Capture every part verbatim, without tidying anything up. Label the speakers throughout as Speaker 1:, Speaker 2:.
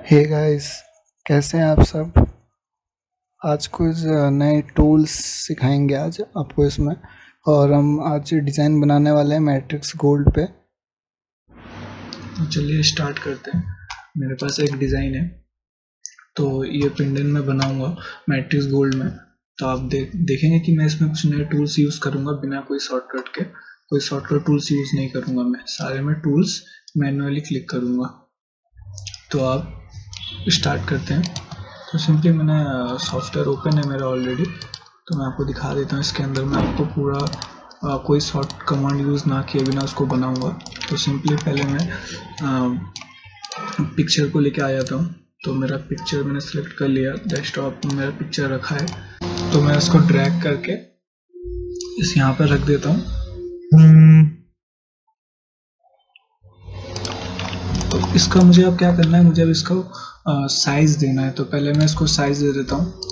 Speaker 1: Hey guys, कैसे हैं आप सब। आज कुछ नए टूल्स सिखाएंगे आज आपको इसमें। और हम आज डिज़ाइन बनाने वाले हैं मैट्रिक्स गोल्ड पे।
Speaker 2: तो चलिए स्टार्ट करते हैं। मेरे पास एक डिज़ाइन है, तो ये पेंडेंट में बनाऊंगा मैट्रिक्स गोल्ड में। तो आप देख देखेंगे कि मैं इसमें कुछ नए टूल्स यूज़ करूंगा बिना कोई शॉर्टकट के। कोई शॉर्टकट टूल्स यूज़ नहीं करूंगा, मैं सारे में टूल्स मैन्युअली क्लिक करूंगा। तो आप स्टार्ट करते हैं। तो सिंपली मैंने सॉफ्टवेयर ओपन है मेरा ऑलरेडी, तो मैं आपको दिखा देता हूँ। इसके अंदर मैं आपको पूरा आ, कोई शॉर्ट कमांड यूज़ ना किए बिना उसको बनाऊंगा। तो सिंपली पहले मैं पिक्चर को लेके आ जाता हूँ। तो मेरा पिक्चर मैंने सेलेक्ट कर लिया, डेस्कटॉप में मेरा पिक्चर रखा है। तो मैं इसको ड्रैग करके इस यहाँ पर रख देता हूँ। तो इसका मुझे अब क्या करना है, मुझे अब इसका साइज देना है। तो पहले मैं इसको साइज दे देता हूँ।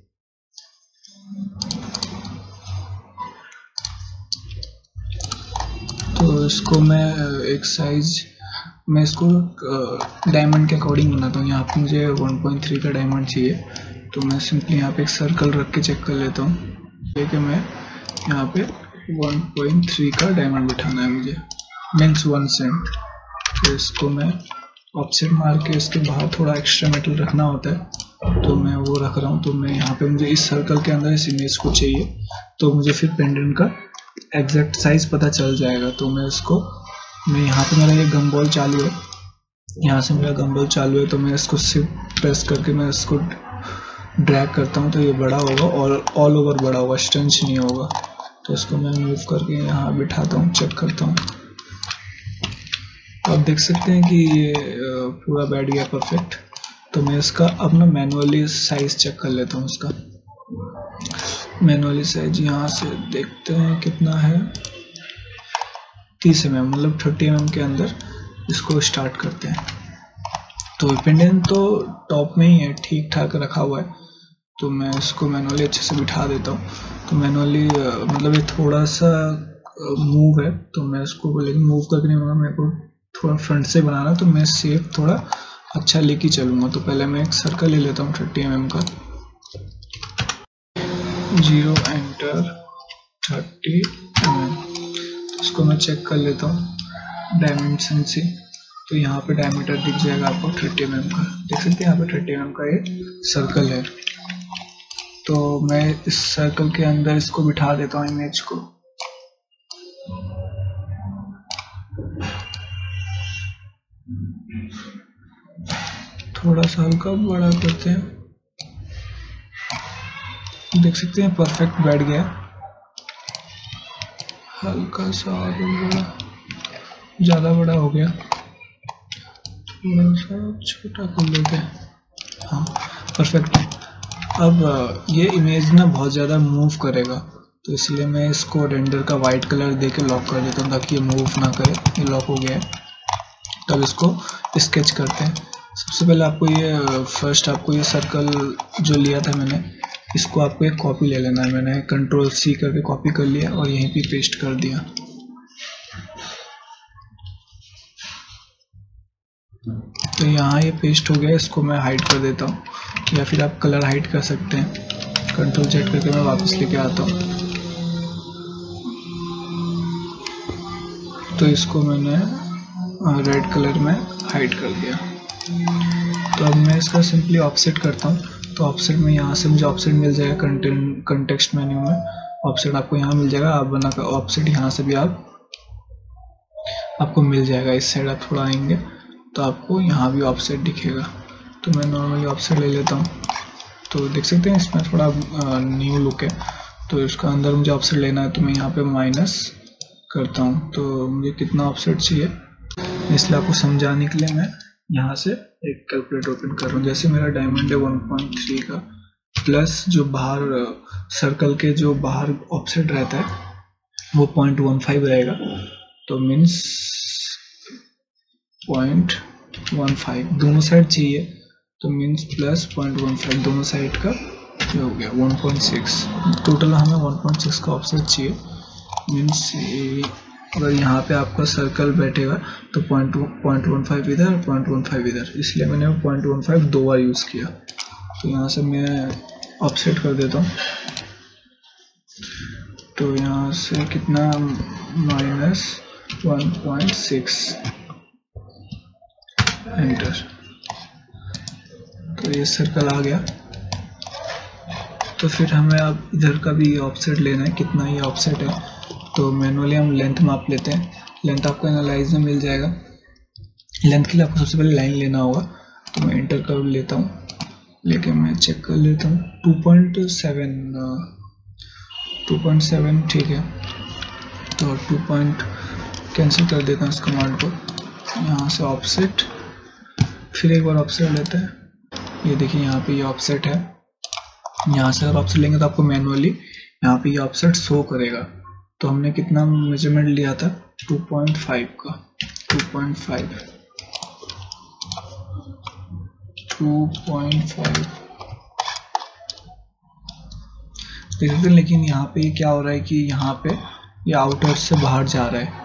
Speaker 2: तो इसको मैं एक साइज मैं इसको डायमंड के अकॉर्डिंग बनाता हूँ। यहाँ पे मुझे वन पॉइंट थ्री का डायमंड चाहिए, तो मैं सिंपली यहाँ पे एक सर्कल रख के चेक कर लेता हूँ। लेकिन मैं यहाँ पे वन पॉइंट थ्री का डायमंड बिठाना है मुझे, मीन्स वन सेंट। तो इसको मैं ऑफसेट मार के इसके बाहर थोड़ा एक्स्ट्रा मेटल रखना होता है, तो मैं वो रख रहा हूँ। तो मैं यहाँ पे मुझे इस सर्कल के अंदर इस इमेज को चाहिए, तो मुझे फिर पेंडेंट का एग्जैक्ट साइज पता चल जाएगा। तो मैं इसको मैं यहाँ पे मेरा ये गम बॉल चालू है, यहाँ से मेरा गम बॉल चालू है। तो मैं इसको सिर्फ प्रेस करके मैं इसको ड्रैग करता हूँ, तो ये बड़ा होगा और ऑल ओवर बड़ा होगा, स्ट्रेंच नहीं होगा। तो इसको मैं मूव करके यहाँ बिठाता हूँ, चेक करता हूँ। आप देख सकते हैं कि ये पूरा बैठ गया परफेक्ट। तो मैं इसका अब ना मैनुअली साइज चेक कर लेता हूँ। इसका मैनुअली साइज यहाँ से देखते हैं कितना है, तीस एम एम, मतलब थर्टी एम एम के अंदर इसको स्टार्ट करते हैं। तो पेंडेंट तो टॉप में ही है, ठीक ठाक रखा हुआ है। तो मैं इसको मैनुअली अच्छे से बिठा देता हूँ। तो मैनुअली मतलब ये थोड़ा सा मूव है, तो मैं इसको लेकिन मूव करके नहीं होगा, मेरे को थोड़ा फ्रंट से बनाना, तो मैं शेप थोड़ा अच्छा लेके चलूँगा। तो पहले मैं एक सर्कल ले लेता हूँ थर्टी एम एम का, zero enter thirty M M. इसको मैं चेक कर लेता हूँ डायमेंशन से। तो यहाँ पे डायमीटर दिख जाएगा आपको थर्टी एम एम का, देख सकते हैं यहाँ पे थर्टी एम एम का एक सर्कल है। तो मैं इस सर्कल के अंदर इसको बिठा देता हूँ इमेज को। थोड़ा सा हल्का बड़ा करते हैं, देख सकते हैं परफेक्ट बैठ गया। हल्का सा आगे बड़ा, ज़्यादा बड़ा हो गया, थोड़ा सा छोटा कर लेते हैं। हाँ परफेक्ट है। अब ये इमेज ना बहुत ज़्यादा मूव करेगा, तो इसलिए मैं इसको रेंडर का वाइट कलर देके लॉक कर देता हूँ ताकि ये मूव ना करे। ये लॉक हो गया है। तब इसको स्केच करते हैं। सबसे पहले आपको ये फर्स्ट आपको ये सर्कल जो लिया था मैंने, इसको आपको एक कॉपी ले लेना है। मैंने कंट्रोल सी करके कॉपी कर लिया और यहीं पे पेस्ट कर दिया। तो यहाँ ये पेस्ट हो गया। इसको मैं हाइड कर देता हूँ, या फिर आप कलर हाइड कर सकते हैं। कंट्रोल जेड करके मैं वापस लेके आता हूँ। तो इसको मैंने रेड कलर में हाइड कर दिया। तो अब मैं इसका सिंपली ऑफसेट करता हूँ। तो ऑफसेट में यहाँ से मुझे ऑफसेट मिल जाएगा कंटेंट कंटेक्स्ट मेन्यू में। ऑफसेट आपको यहाँ मिल जाएगा। आप बना कर ऑफसेट यहाँ से भी आप आपको मिल जाएगा। इस साइड आप थोड़ा आएंगे तो आपको यहाँ भी ऑफसेट दिखेगा। तो मैं नॉर्मली ऑफसेट ले लेता हूँ। तो देख सकते हैं इसमें थोड़ा न्यू लुक है। तो इसका अंदर मुझे ऑफसेट लेना है, तो मैं यहाँ पे माइनस करता हूँ। तो मुझे कितना ऑफसेट चाहिए, इसलिए आपको समझाने के लिए मैं यहाँ से एक कैलकुलेटर ओपन कर रहा हूँ। जैसे मेरा डायमंड है वन पॉइंट थ्री का, प्लस जो बाहर सर्कल के जो बाहर ऑफसेट रहता है वो पॉइंट वन फाइव रहेगा। तो मीन्स पॉइंट वन फाइव दोनों साइड चाहिए, तो means plus point one five दोनों साइड का जो हो गया वन पॉइंट सिक्स। टोटल हमें वन पॉइंट सिक्स का ऑफसेट चाहिए। मीन्स अगर यहाँ पे आपका सर्कल बैठेगा तो पॉइंट पॉइंट वन फाइव इधर, पॉइंट वन फाइव इधर, इसलिए मैंने पॉइंट वन फाइव दो बार यूज़ किया। तो यहाँ से मैं ऑफसेट कर देता हूँ। तो यहाँ से कितना, minus one point six, enter. तो ये सर्कल आ गया। तो फिर हमें अब इधर का भी ऑफसेट लेना है, कितना ये ऑफसेट है। तो मैनुअली हम लेंथ माप लेते हैं। लेंथ आपको एनालाइज में मिल जाएगा। लेंथ के लिए आपको सबसे पहले लाइन लेना होगा। तो मैं इंटर कर लेता हूँ, लेकिन मैं चेक कर लेता हूँ। Two point seven, two point seven ठीक है। तो टू पॉइंट कैंसिल कर देता हूँ इस कमांड को। यहाँ से ऑफसेट, फिर एक बार ऑफसेट लेते हैं। ये देखिए यहाँ पे ये ऑफसेट है। यहाँ से अगर ऑफसेट लेंगे तो आपको मैनुअली यहाँ पे ये ऑफसेट शो करेगा। तो हमने कितना मेजरमेंट लिया था, टू पॉइंट फाइव का, two point five, two point five देख सकते हैं। लेकिन यहाँ पे ये क्या हो रहा है कि यहाँ पे ये आउटर से बाहर जा रहा है।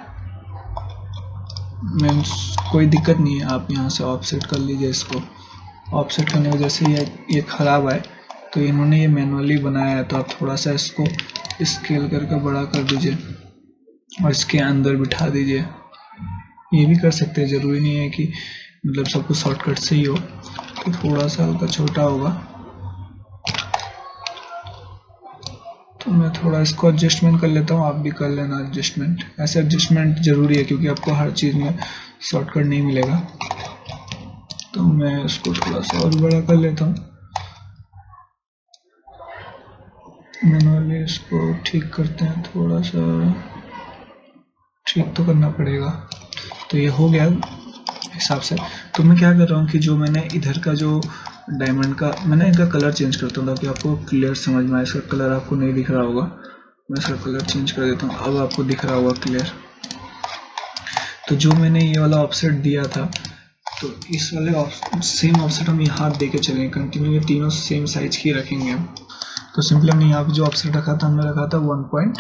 Speaker 2: मीन्स कोई दिक्कत नहीं है, आप यहाँ से ऑफसेट कर लीजिए इसको। ऑफसेट करने की वजह से ये ये खराब है, तो इन्होंने ये मैनुअली बनाया है। तो आप थोड़ा सा इसको स्केल करके बड़ा कर दीजिए और इसके अंदर बिठा दीजिए। ये भी कर सकते हैं, ज़रूरी नहीं है कि मतलब सब कुछ शॉर्टकट से ही हो। तो थोड़ा सा हल्का छोटा होगा, तो मैं थोड़ा इसको एडजस्टमेंट कर लेता हूँ। आप भी कर लेना एडजस्टमेंट। ऐसे एडजस्टमेंट ज़रूरी है क्योंकि आपको हर चीज़ में शॉर्टकट नहीं मिलेगा। तो मैं इसको थोड़ा सा और बड़ा कर लेता हूँ। मैनुअली इसको ठीक करते हैं, थोड़ा सा ठीक तो करना पड़ेगा। तो ये हो गया हिसाब से। तो मैं क्या कर रहा हूँ कि जो मैंने इधर का जो डायमंड का, मैंने इनका कलर चेंज करता हूँ ताकि आपको क्लियर समझ में आए। इसका कलर आपको नहीं दिख रहा होगा, मैं इसका कलर चेंज कर देता हूँ। अब आपको दिख रहा होगा क्लियर। तो जो मैंने ये वाला ऑफसेट दिया था, तो इस वाले सेम ऑफसेट हम यहाँ दे के चलेंगे कंटिन्यू। ये तीनों सेम साइज की रखेंगे हम। तो सिंपली हमने यहाँ पे जो ऑफसेट रखा था, हमने रखा था वन पॉइंट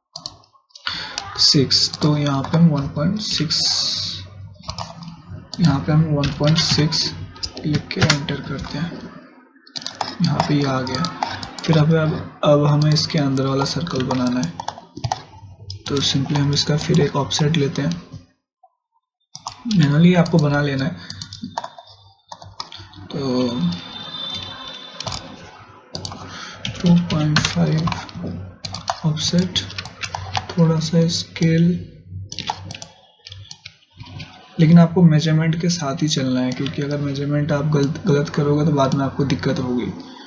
Speaker 2: सिक्स। तो यहाँ पे हम वन पॉइंट सिक्स, यहाँ पे हम वन पॉइंट सिक्स लिख के एंटर करते हैं। यहाँ पे ये आ गया। फिर अब अब हमें इसके अंदर वाला सर्कल बनाना है। तो सिंपली हम इसका फिर एक ऑफसेट लेते हैं। मैनुअली आपको बना लेना है। तो टू पॉइंट फाइव ऑफसेट, थोड़ा सा स्केल, लेकिन आपको मेजरमेंट के साथ ही चलना है क्योंकि अगर मेजरमेंट आप गलत गलत करोगे तो बाद में आपको दिक्कत होगी।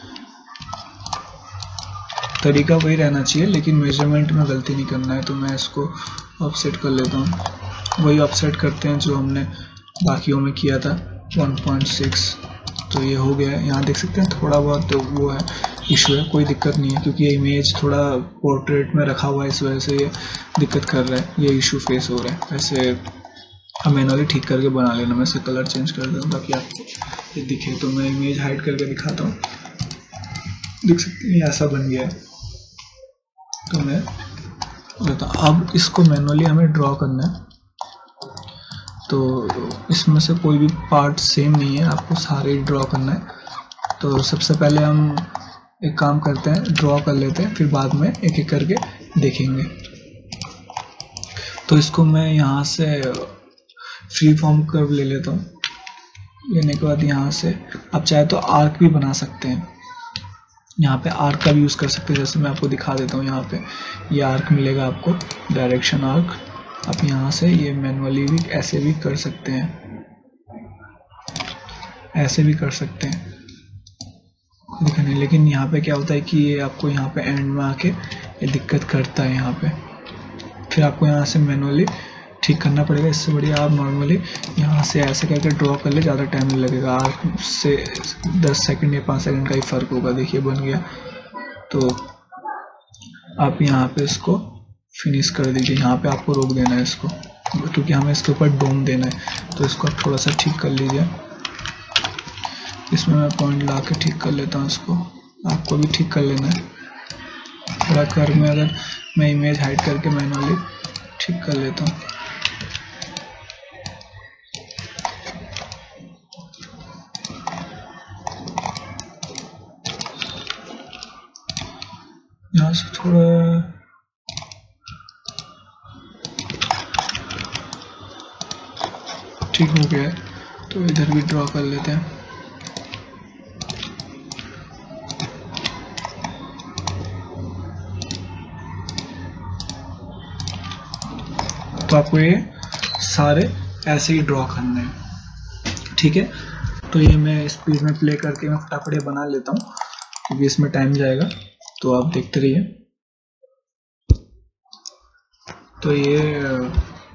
Speaker 2: तरीका वही रहना चाहिए लेकिन मेजरमेंट में गलती नहीं करना है। तो मैं इसको ऑफसेट कर लेता हूँ। वही ऑफसेट करते हैं जो हमने बाकियों में किया था, वन पॉइंट सिक्स। तो ये हो गया है। यहाँ देख सकते हैं थोड़ा बहुत तो वो है, इशू है, कोई दिक्कत नहीं है क्योंकि ये इमेज थोड़ा पोर्ट्रेट में रखा हुआ है, इस वजह से ये दिक्कत कर रहा है, ये इशू फेस हो रहा है। ऐसे हम मैनुअली ठीक करके बना लेना। मैं इसका कलर चेंज कर देता हूँ ताकि आपको ये दिखे। तो मैं इमेज हाइड करके दिखाता हूँ। देख सकते हैं ऐसा बन गया है। तो मैं देता हूँ। अब इसको मैनुअली हमें ड्रॉ करना है। तो इसमें से कोई भी पार्ट सेम नहीं है, आपको सारे ड्रॉ करना है। तो सबसे पहले हम एक काम करते हैं, ड्रॉ कर लेते हैं, फिर बाद में एक एक करके देखेंगे। तो इसको मैं यहाँ से फ्री फॉर्म कर्व ले लेता हूँ। लेने के बाद यहाँ से आप चाहे तो आर्क भी बना सकते हैं। यहाँ पे आर्क का भी यूज़ कर सकते हैं, जैसे मैं आपको दिखा देता हूँ। यहाँ पे ये यह आर्क मिलेगा आपको, डायरेक्शन आर्क। आप यहाँ से ये मैनुअली भी ऐसे भी कर सकते हैं, ऐसे भी कर सकते हैं, दिखने। लेकिन यहाँ पे क्या होता है कि ये आपको यहाँ पे एंड में आके ये दिक्कत करता है यहाँ पे। फिर आपको यहाँ से मैनुअली ठीक करना पड़ेगा। इससे बढ़िया आप नॉर्मली यहाँ से ऐसे करके ड्रॉ कर ले, ज़्यादा टाइम नहीं लगेगा। आर्क से दस सेकंड या पाँच सेकंड का ही फ़र्क होगा। देखिए बन गया। तो आप यहाँ पे इसको फिनिश कर दीजिए। यहाँ पे आपको रोक देना है इसको क्योंकि हमें इसके ऊपर डोम देना है। तो इसको आप थोड़ा सा ठीक कर लीजिए। इसमें मैं पॉइंट ला के ठीक कर लेता हूँ इसको। आपको भी ठीक कर लेना है। थोड़ा कर्व में अगर मैं इमेज हाइड करके मैनुअली ठीक कर लेता हूँ। यहाँ से थोड़ा ठीक हो गया है, तो इधर भी ड्रॉ कर लेते हैं। तो आपको ये सारे ऐसे ही ड्रॉ करने हैं, ठीक है। तो ये मैं स्पीड में प्ले करके मैं फटाफट बना लेता हूँ क्योंकि इसमें टाइम जाएगा, तो आप देखते रहिए। तो ये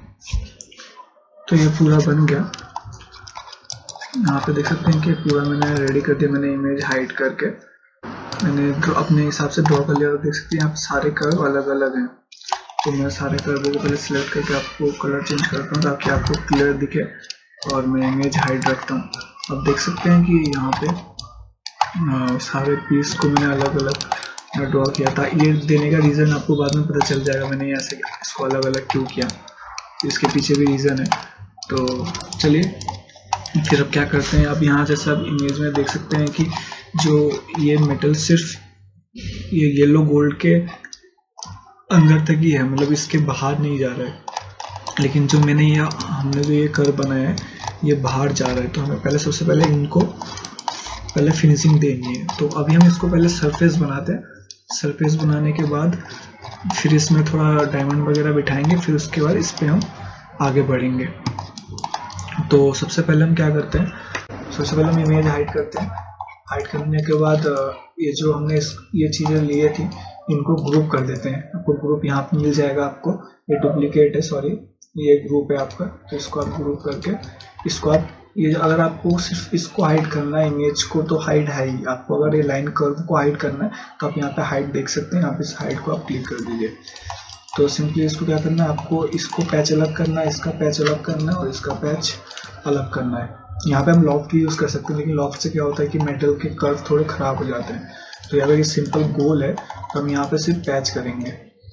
Speaker 2: तो ये पूरा बन गया। यहाँ पे देख सकते हैं कि पूरा मैंने रेडी कर दिया। मैंने इमेज हाइड करके मैंने अपने हिसाब से ड्रॉ कर लिया। और देख सकते हैं यहाँ पे सारे कर्व अलग अलग हैं। तो मैं सारे कर्वों को पहले सिलेक्ट करके आपको कलर चेंज करता हूँ ताकि आपको क्लियर दिखे, और मैं इमेज हाइड रखता हूँ। अब देख सकते हैं कि यहाँ पे आ, सारे पीस को मैंने अलग अलग ड्रॉ किया था। ये देने का रीज़न आपको बाद में पता चल जाएगा मैंने ऐसे इसको अलग अलग क्यों किया, इसके पीछे भी रीज़न है। तो चलिए फिर अब क्या करते हैं। अब यहाँ जैसे आप इमेज में देख सकते हैं कि जो ये मेटल सिर्फ ये येलो गोल्ड के अंदर तक ही है, मतलब इसके बाहर नहीं जा रहा है। लेकिन जो मैंने ये हमने जो ये कर्व बनाया है ये बाहर जा रहा है। तो हमें पहले सबसे पहले इनको पहले फिनिशिंग देनी है। तो अभी हम इसको पहले सरफेस बनाते हैं। सरफेस बनाने के बाद फिर इसमें थोड़ा डायमंड वगैरह बिठाएंगे, फिर उसके बाद इस पर हम आगे बढ़ेंगे। तो सबसे पहले हम क्या करते हैं, सबसे पहले हम इमेज हाइड करते हैं। हाइड करने के बाद ये जो हमने इस ये चीज़ें लिए थी इनको ग्रुप कर देते हैं। आपको ग्रुप यहाँ पे मिल जाएगा। आपको ये डुप्लीकेट है, सॉरी ये ग्रुप है आपका। तो इसको आप ग्रुप करके इसको आप ये अगर आपको सिर्फ इसको हाइड करना है इमेज को तो हाइड है ही। आपको अगर ये लाइन कर्व को हाइड करना है तो आप यहाँ पे हाइड देख सकते हैं। यहाँ पे इस हाइड को आप क्लिक कर दीजिए। तो सिंपली इसको क्या करना है, आपको इसको पैच अलग करना है, इसका पैच अलग करना है और इसका पैच अलग करना है। यहाँ पे हम लॉफ्ट भी यूज़ कर सकते हैं, लेकिन लॉफ्ट से क्या होता है कि मेटल के कर्व थोड़े ख़राब हो जाते हैं। तो अगर ये सिंपल गोल है तो हम यहाँ पे सिर्फ पैच करेंगे।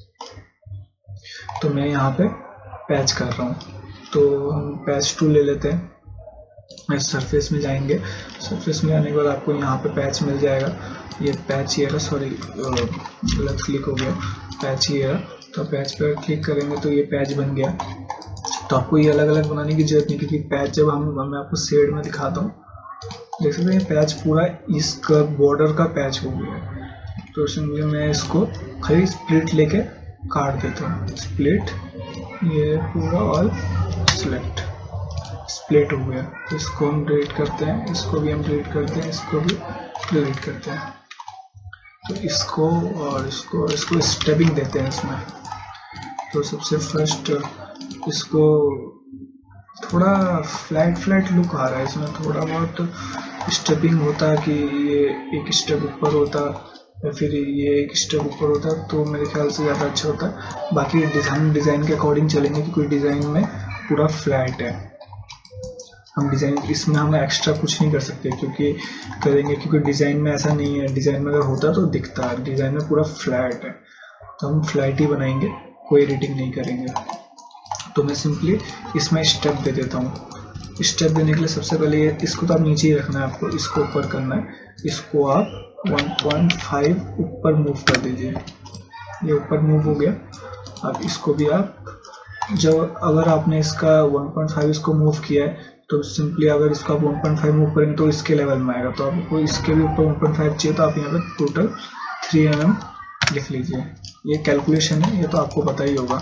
Speaker 2: तो मैं यहाँ पे पैच कर रहा हूँ। तो हम पैच टूल ले लेते हैं। मैं सरफेस में जाएंगे। सरफेस में आने के बाद आपको यहाँ पे पैच मिल जाएगा। ये पैच ये रहा, सॉरी गलत क्लिक हो गया, पैच ये रहा। तो पैच पर क्लिक करेंगे तो ये पैच बन गया। तो आपको ये अलग अलग बनाने की जरूरत नहीं, क्योंकि पैच जब हम मैं आपको शेड में दिखाता हूँ, देख सकते हैं पैच पूरा इसका बॉर्डर का पैच हो गया है। तो सिंपली मैं इसको खाली स्प्लिट लेके काट देता हूँ। स्प्लिट ये पूरा और सिलेक्ट स्प्लिट हो गया। तो इसको हम डिलीट करते हैं, इसको भी हम डिलीट करते हैं, इसको भी डिलीट करते हैं। तो इसको और इसको इसको स्टेपिंग देते हैं इसमें। तो सबसे फर्स्ट इसको थोड़ा फ्लैट फ्लैट लुक आ रहा है, इसमें थोड़ा बहुत स्टेपिंग होता है कि ये एक स्टेप ऊपर होता या फिर ये एक स्टेप ऊपर होता, तो मेरे ख्याल से ज़्यादा अच्छा होता है। बाकी डिज़ाइन डिज़ाइन के अकॉर्डिंग चलेंगे, क्योंकि डिज़ाइन में पूरा फ्लैट है। हम डिज़ाइन इसमें हम एक्स्ट्रा कुछ नहीं कर सकते क्योंकि करेंगे, क्योंकि डिज़ाइन में ऐसा नहीं है। डिज़ाइन में अगर होता तो दिखता है, डिज़ाइन में पूरा फ्लैट है। तो हम फ्लैट ही बनाएंगे, कोई एडिटिंग नहीं करेंगे। तो मैं सिंपली इसमें स्टेप दे देता हूँ। स्टेप देने के लिए सबसे पहले ये इसको तो आप नीचे ही रखना है, आपको इसको ऊपर करना है। इसको आप वन पॉइंट फाइव ऊपर मूव कर दीजिए। ये ऊपर मूव हो गया। अब इसको भी आप जब अगर आपने इसका वन पॉइंट फाइव इसको मूव किया है तो सिंपली अगर इसको आप वन पॉइंट फाइव मूव करेंगे तो इसके लेवल में आएगा। तो आपको इसके भी ऊपर वन पॉइंट फाइव चाहिए, तो आप यहाँ पे टोटल थ्री एम एम लिख लीजिए। ये कैलकुलेशन है, ये तो आपको पता ही होगा।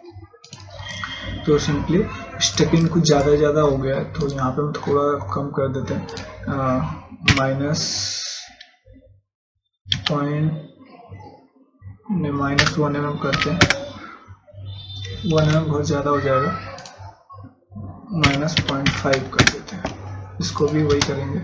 Speaker 2: तो सिंपली स्टेपिंग कुछ ज़्यादा ज़्यादा हो गया है, तो यहाँ पे हम थोड़ा कम कर देते हैं। माइनस पॉइंट में माइनस वन एम एम करते हैं। वन एम एम बहुत ज़्यादा हो जाएगा, माइनस पॉइंट फाइव कर देते हैं। इसको भी वही करेंगे,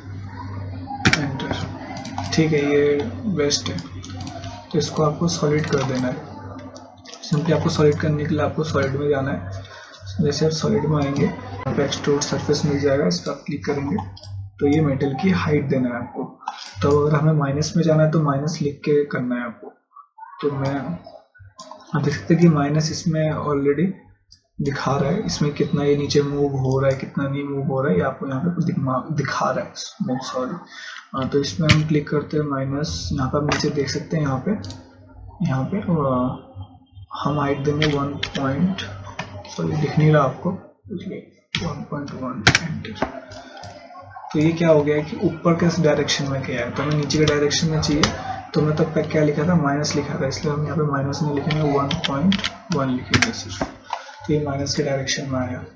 Speaker 2: एंटर। ठीक है, ये बेस्ट है। तो इसको आपको सॉलिड कर देना है। सिंपली आपको सॉलिड करने के लिए आपको सॉलिड में जाना है। जैसे आप सॉलिड में आएंगे, यहाँ पे एक्सट्रूड सरफेस मिल जाएगा, इस पर आप क्लिक करेंगे तो ये मेटल की हाइट देना है आपको। तो अगर हमें माइनस में जाना है तो माइनस लिख के करना है आपको। तो मैं आप देख सकते हैं कि माइनस इसमें ऑलरेडी दिखा रहा है, इसमें कितना ये नीचे मूव हो रहा है, कितना नहीं मूव हो रहा है, ये आपको यहाँ पे दिखा रहा है। सॉरी, तो इसमें हम क्लिक करते हैं माइनस, यहाँ पर आप नीचे देख सकते हैं, यहाँ पे यहाँ पे हम हाइट देंगे वन पॉइंट, सॉरी दिख नहीं रहा आपको, वन पॉइंट वन एंटर। तो ये क्या हो गया है कि ऊपर के डायरेक्शन में क्या है, तो हमें नीचे के डायरेक्शन में चाहिए, तो मैं तब तक क्या लिखा था, माइनस लिखा था, इसलिए हम यहाँ पे माइनस नहीं लिखेंगे, वन पॉइंट वन लिखेंगे सिर्फ। तो ये माइनस के डायरेक्शन में आया।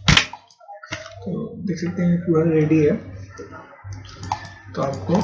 Speaker 2: तो देख सकते हैं पूरा रेडी है। तो आपको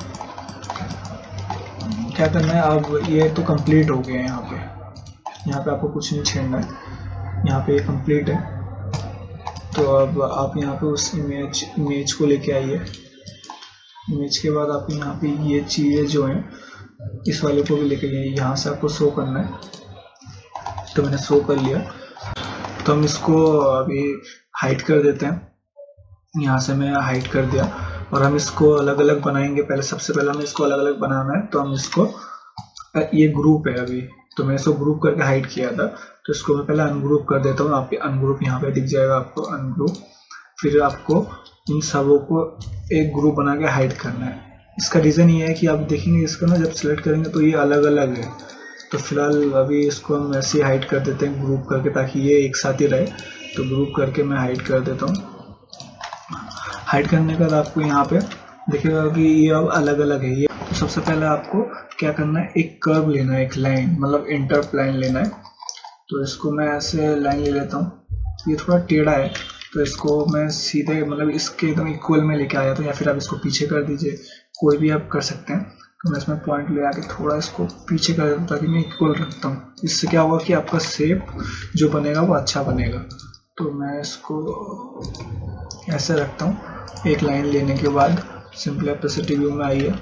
Speaker 2: क्या करना है, अब ये तो कंप्लीट हो गया है। यहाँ पे यहाँ पे आपको कुछ नहीं छेड़ना है, यहाँ पे ये कंप्लीट है। तो अब आप यहाँ पे उस इमेज इमेज को लेके आइए। इमेज के बाद आप यहाँ पे ये चीज़ें जो हैं इस वाले को भी लेके जाइए, यहाँ से आपको शो करना है। तो मैंने शो कर लिया, तो हम इसको अभी हाइड कर देते हैं। यहाँ से मैं हाइड कर दिया और हम इसको अलग अलग बनाएंगे। पहले सबसे पहले हमें इसको अलग अलग बनाना है, तो हम इसको, ये ग्रुप है अभी, तो मैं इसको ग्रुप करके हाइड किया था, तो इसको मैं पहले अनग्रुप कर देता हूँ। आप अनग्रुप यहाँ पे दिख जाएगा आपको, अनग्रुप। फिर आपको इन सबों को एक ग्रुप बना के हाइड करना है। इसका रीज़न ये है कि आप देखेंगे इसको ना, जब सिलेक्ट करेंगे तो ये अलग अलग है। तो फिलहाल अभी इसको हम ऐसे हाइड कर देते हैं ग्रुप करके, ताकि ये एक साथ ही रहे। तो ग्रुप करके मैं हाइड कर देता हूँ। हाइड करने के बाद आपको यहाँ पे देखिएगा कि ये अब अलग अलग है ये। तो सबसे पहले आपको क्या करना है, एक कर्व लेना है, एक लाइन, मतलब इंटर प्लान लेना है। तो इसको मैं ऐसे लाइन ले लेता हूँ, ये थोड़ा टेढ़ा है, तो इसको मैं सीधे मतलब इसके एकदम इक्वल में लेके आया था, या फिर आप इसको पीछे कर दीजिए, कोई भी आप कर सकते हैं। तो मैं इसमें पॉइंट ले आके थोड़ा इसको पीछे कर देता हूँ, ताकि मैं इक्वल रखता हूँ। इससे क्या होगा कि आपका शेप जो बनेगा वो अच्छा बनेगा। तो मैं इसको ऐसे रखता हूँ। एक लाइन लेने के बाद सिंपली ऑपेसिटी व्यू में आइए।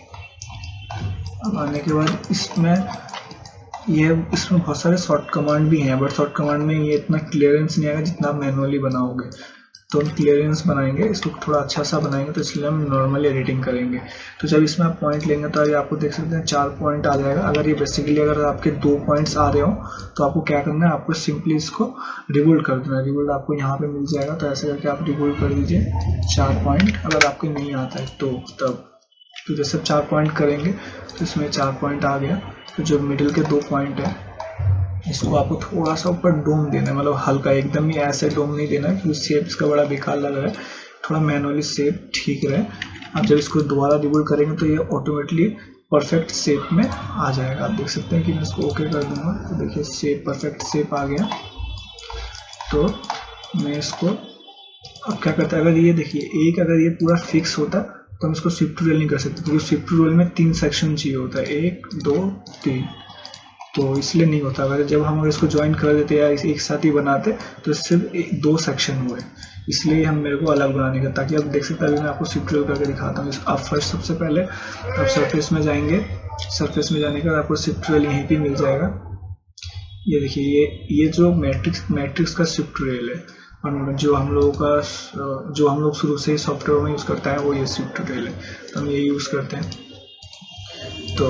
Speaker 2: अब आने के बाद इसमें ये इसमें बहुत सारे शॉर्ट कमांड भी हैं, बट शॉर्ट कमांड में ये इतना क्लियरेंस नहीं आएगा जितना आप मैनुअली बनाओगे। तो हम क्लियरेंस बनाएंगे, इसको थोड़ा अच्छा सा बनाएंगे, तो इसलिए हम नॉर्मली एडिटिंग करेंगे। तो जब इसमें आप पॉइंट लेंगे तो ये आपको देख सकते हैं चार पॉइंट आ जाएगा। अगर ये बेसिकली अगर आपके दो पॉइंट्स आ रहे हो तो आपको क्या करना है, आपको सिंपली इसको रिवोल्ड कर देना है। रिवोल्ड आपको यहाँ पे मिल जाएगा, तो ऐसे करके आप रिवोल्ड कर दीजिए चार पॉइंट। अगर आपको नहीं आता है तो तब तो जैसे चार पॉइंट करेंगे तो इसमें चार पॉइंट आ गया। तो जो मिडिल के दो पॉइंट है इसको आपको थोड़ा सा ऊपर डोम देना है, मतलब हल्का, एकदम ही ऐसे डोम नहीं देना क्योंकि शेप इसका बड़ा बेकार लग रहा है। थोड़ा मैनुअली शेप ठीक रहे। आप जब इसको दोबारा रिवोल्ड करेंगे तो ये ऑटोमेटिकली परफेक्ट शेप में आ जाएगा। आप देख सकते हैं कि मैं इसको ओके कर दूंगा, तो देखिए शेप परफेक्ट शेप आ गया। तो मैं इसको अब क्या करता है, अगर ये देखिए एक अगर ये पूरा फिक्स होता तो हम इसको शिफ्ट रोल नहीं कर सकते, क्योंकि शिफ्ट रोल में तीन सेक्शन चाहिए होता है, एक दो तीन, तो इसलिए नहीं होता। अगर जब हम इसको ज्वाइन कर देते या एक साथ ही बनाते तो सिर्फ एक दो सेक्शन हुए, इसलिए हम मेरे को अलग बनाने का, ताकि आप देख सकते हैं। अभी मैं आपको शिफ्ट रोल करके दिखाता हूँ। आप फर्स्ट सबसे पहले आप सरफेस में जाएंगे, सरफेस में जाने के बाद आपको शिफ्ट रोल यहीं पर मिल जाएगा। ये देखिए, ये ये जो मैट्रिक्स मैट्रिक्स का शिफ्ट रोल है, और जो हम लोगों का जो हम लोग शुरू से ही सॉफ्टवेयर में यूज़ करता है वो ये शिफ्ट रोल है, तो हम ये यूज़ करते हैं। तो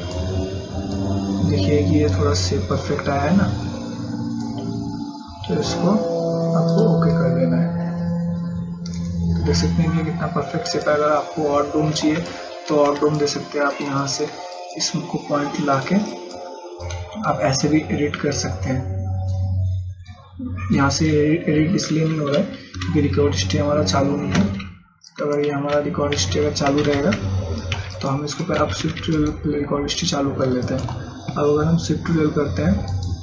Speaker 2: देखिए कि ये थोड़ा से परफेक्ट आया है ना, तो इसको आपको ओके कर देना है। तो देख सकते हैं कि कितना परफेक्ट शेप है। अगर आपको और डोम चाहिए तो और डोम दे सकते हैं आप। यहाँ से इसको पॉइंट ला के आप ऐसे भी एडिट कर सकते हैं। यहाँ से एडिट इसलिए नहीं हो रहा है क्योंकि रिकॉर्ड हिस्ट्री हमारा चालू नहीं है। तो अगर ये हमारा रिकॉर्ड हिस्ट्री अगर चालू रहेगा तो हम इसको पर अब शिफ्ट रिकॉर्ड हिस्ट्री चालू कर लेते हैं। अब अगर हम शिफ्ट रोल करते हैं,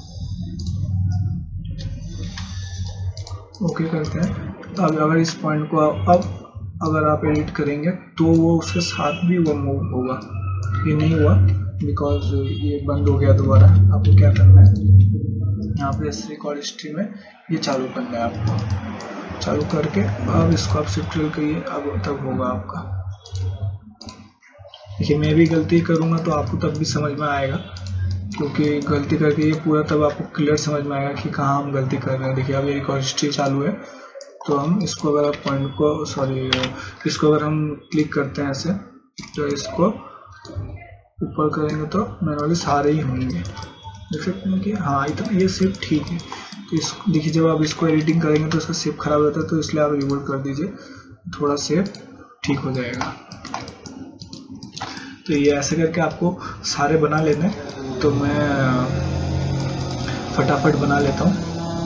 Speaker 2: ओके करते हैं, तो अब अगर इस पॉइंट को अब अगर आप एडिट करेंगे तो वो उसके साथ भी वो मूव होगा। ये नहीं हुआ बिकॉज ये बंद हो गया दोबारा। आपको क्या करना है, यहाँ पे इस रिकॉर्ड हिस्ट्री में ये चालू करना है आपको। चालू करके अब इसको आप शिफ्ट रोल करिए, अब तब होगा आपका। देखिए मैं भी गलती करूँगा तो आपको तब भी समझ में आएगा, क्योंकि गलती करके ये पूरा तब आपको क्लियर समझ में आएगा कि कहाँ हम गलती कर रहे हैं। देखिए अब ये रिकॉर्ड हिस्ट्री चालू है, तो हम इसको अगर पॉइंट को सॉरी इसको अगर हम क्लिक करते हैं ऐसे, तो इसको ऊपर करेंगे तो मैनुअली सारे ही होंगे। देख सकते हैं कि हाँ इतना ये शेप ठीक है। तो इस देखिए जब आप इसको एडिटिंग करेंगे तो इसका शेप खराब रहता है, तो इसलिए आप रिमूव कर दीजिए, थोड़ा शेप ठीक हो जाएगा। तो ये ऐसे करके आपको सारे बना लेने, तो मैं फटाफट बना लेता हूँ।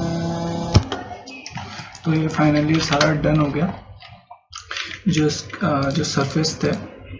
Speaker 2: तो ये फाइनली सारा डन हो गया। जो जो सरफेस थे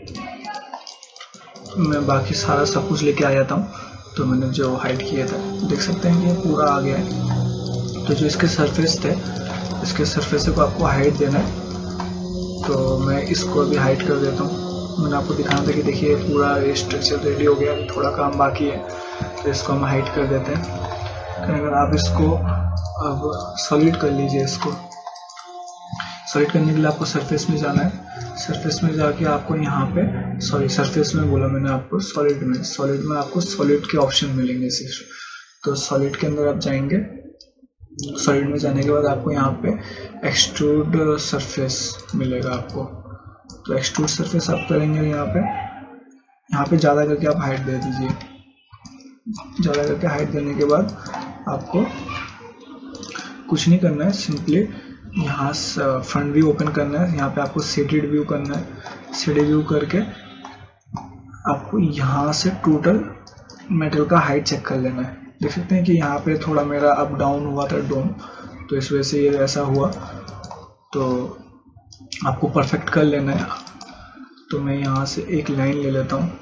Speaker 2: मैं बाकी सारा सब कुछ लेके आ जाता हूँ। तो मैंने जो हाइड किया था देख सकते हैं कि ये पूरा आ गया है। तो जो इसके सरफेस थे, इसके सरफेस को आपको हाइड देना है, तो मैं इसको अभी हाइड कर देता हूँ। मैंने आपको दिखाना था कि देखिए पूरा स्ट्रक्चर रेडी हो गया, थोड़ा काम बाकी है, तो इसको हम हाइड कर देते हैं। अगर आप इसको अब सॉलिड कर लीजिए, इसको सॉलिड करने के लिए आपको सरफेस में जाना है। सरफेस में जाके आपको यहाँ पे, सॉरी सरफेस में बोला मैंने आपको, सॉलिड में सॉलिड में आपको सॉलिड के ऑप्शन मिलेंगे सिर्फ। तो सॉलिड के अंदर आप जाएंगे, सॉलिड में जाने के बाद आपको यहाँ पे एक्सट्रूड सरफेस मिलेगा आपको। तो एक्सट्रूड सरफेस आप करेंगे यहाँ पे, यहाँ पे ज़्यादा करके आप हाइट दे दीजिए। ज़्यादा करके हाइट देने के बाद आपको कुछ नहीं करना है, सिंपली यहाँ फ्रंट व्यू ओपन करना है। यहाँ पे आपको शेडेड व्यू करना है। शेडेड व्यू करके आपको यहाँ से टोटल मेटल का हाइट चेक कर लेना है। देख सकते हैं कि यहाँ पे थोड़ा मेरा अप डाउन हुआ था डोम, तो इस वजह से ये ऐसा हुआ। तो आपको परफेक्ट कर लेना है। तो मैं यहाँ से एक लाइन ले लेता हूँ,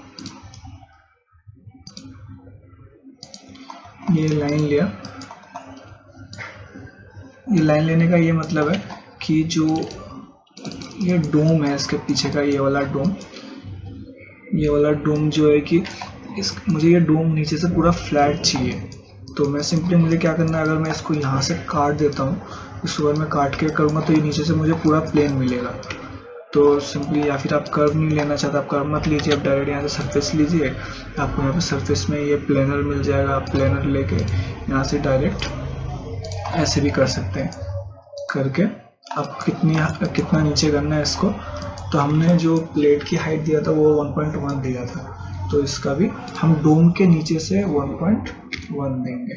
Speaker 2: ये लाइन लिया। ये लाइन लेने का ये मतलब है कि जो ये डोम है इसके पीछे का, ये वाला डोम, ये वाला डोम जो है कि इस मुझे ये डोम नीचे से पूरा फ्लैट चाहिए। तो मैं सिंपली मुझे क्या करना है, अगर मैं इसको यहाँ से काट देता हूँ, इसको अगर मैं काट के करूँगा तो ये नीचे से मुझे पूरा प्लेन मिलेगा। तो सिंपली, या फिर आप कर्व नहीं लेना चाहते, आप कर्व मत लीजिए, आप डायरेक्ट यहाँ से सरफेस लीजिए। आपको यहाँ पे सरफेस में ये प्लेनर मिल जाएगा। आप प्लेनर लेके यहाँ से डायरेक्ट ऐसे भी कर सकते हैं। करके आप कितनी कितना नीचे करना है इसको, तो हमने जो प्लेट की हाइट दिया था वो वन पॉइंट वन दिया था, तो इसका भी हम डोम के नीचे से वन पॉइंट वन देंगे।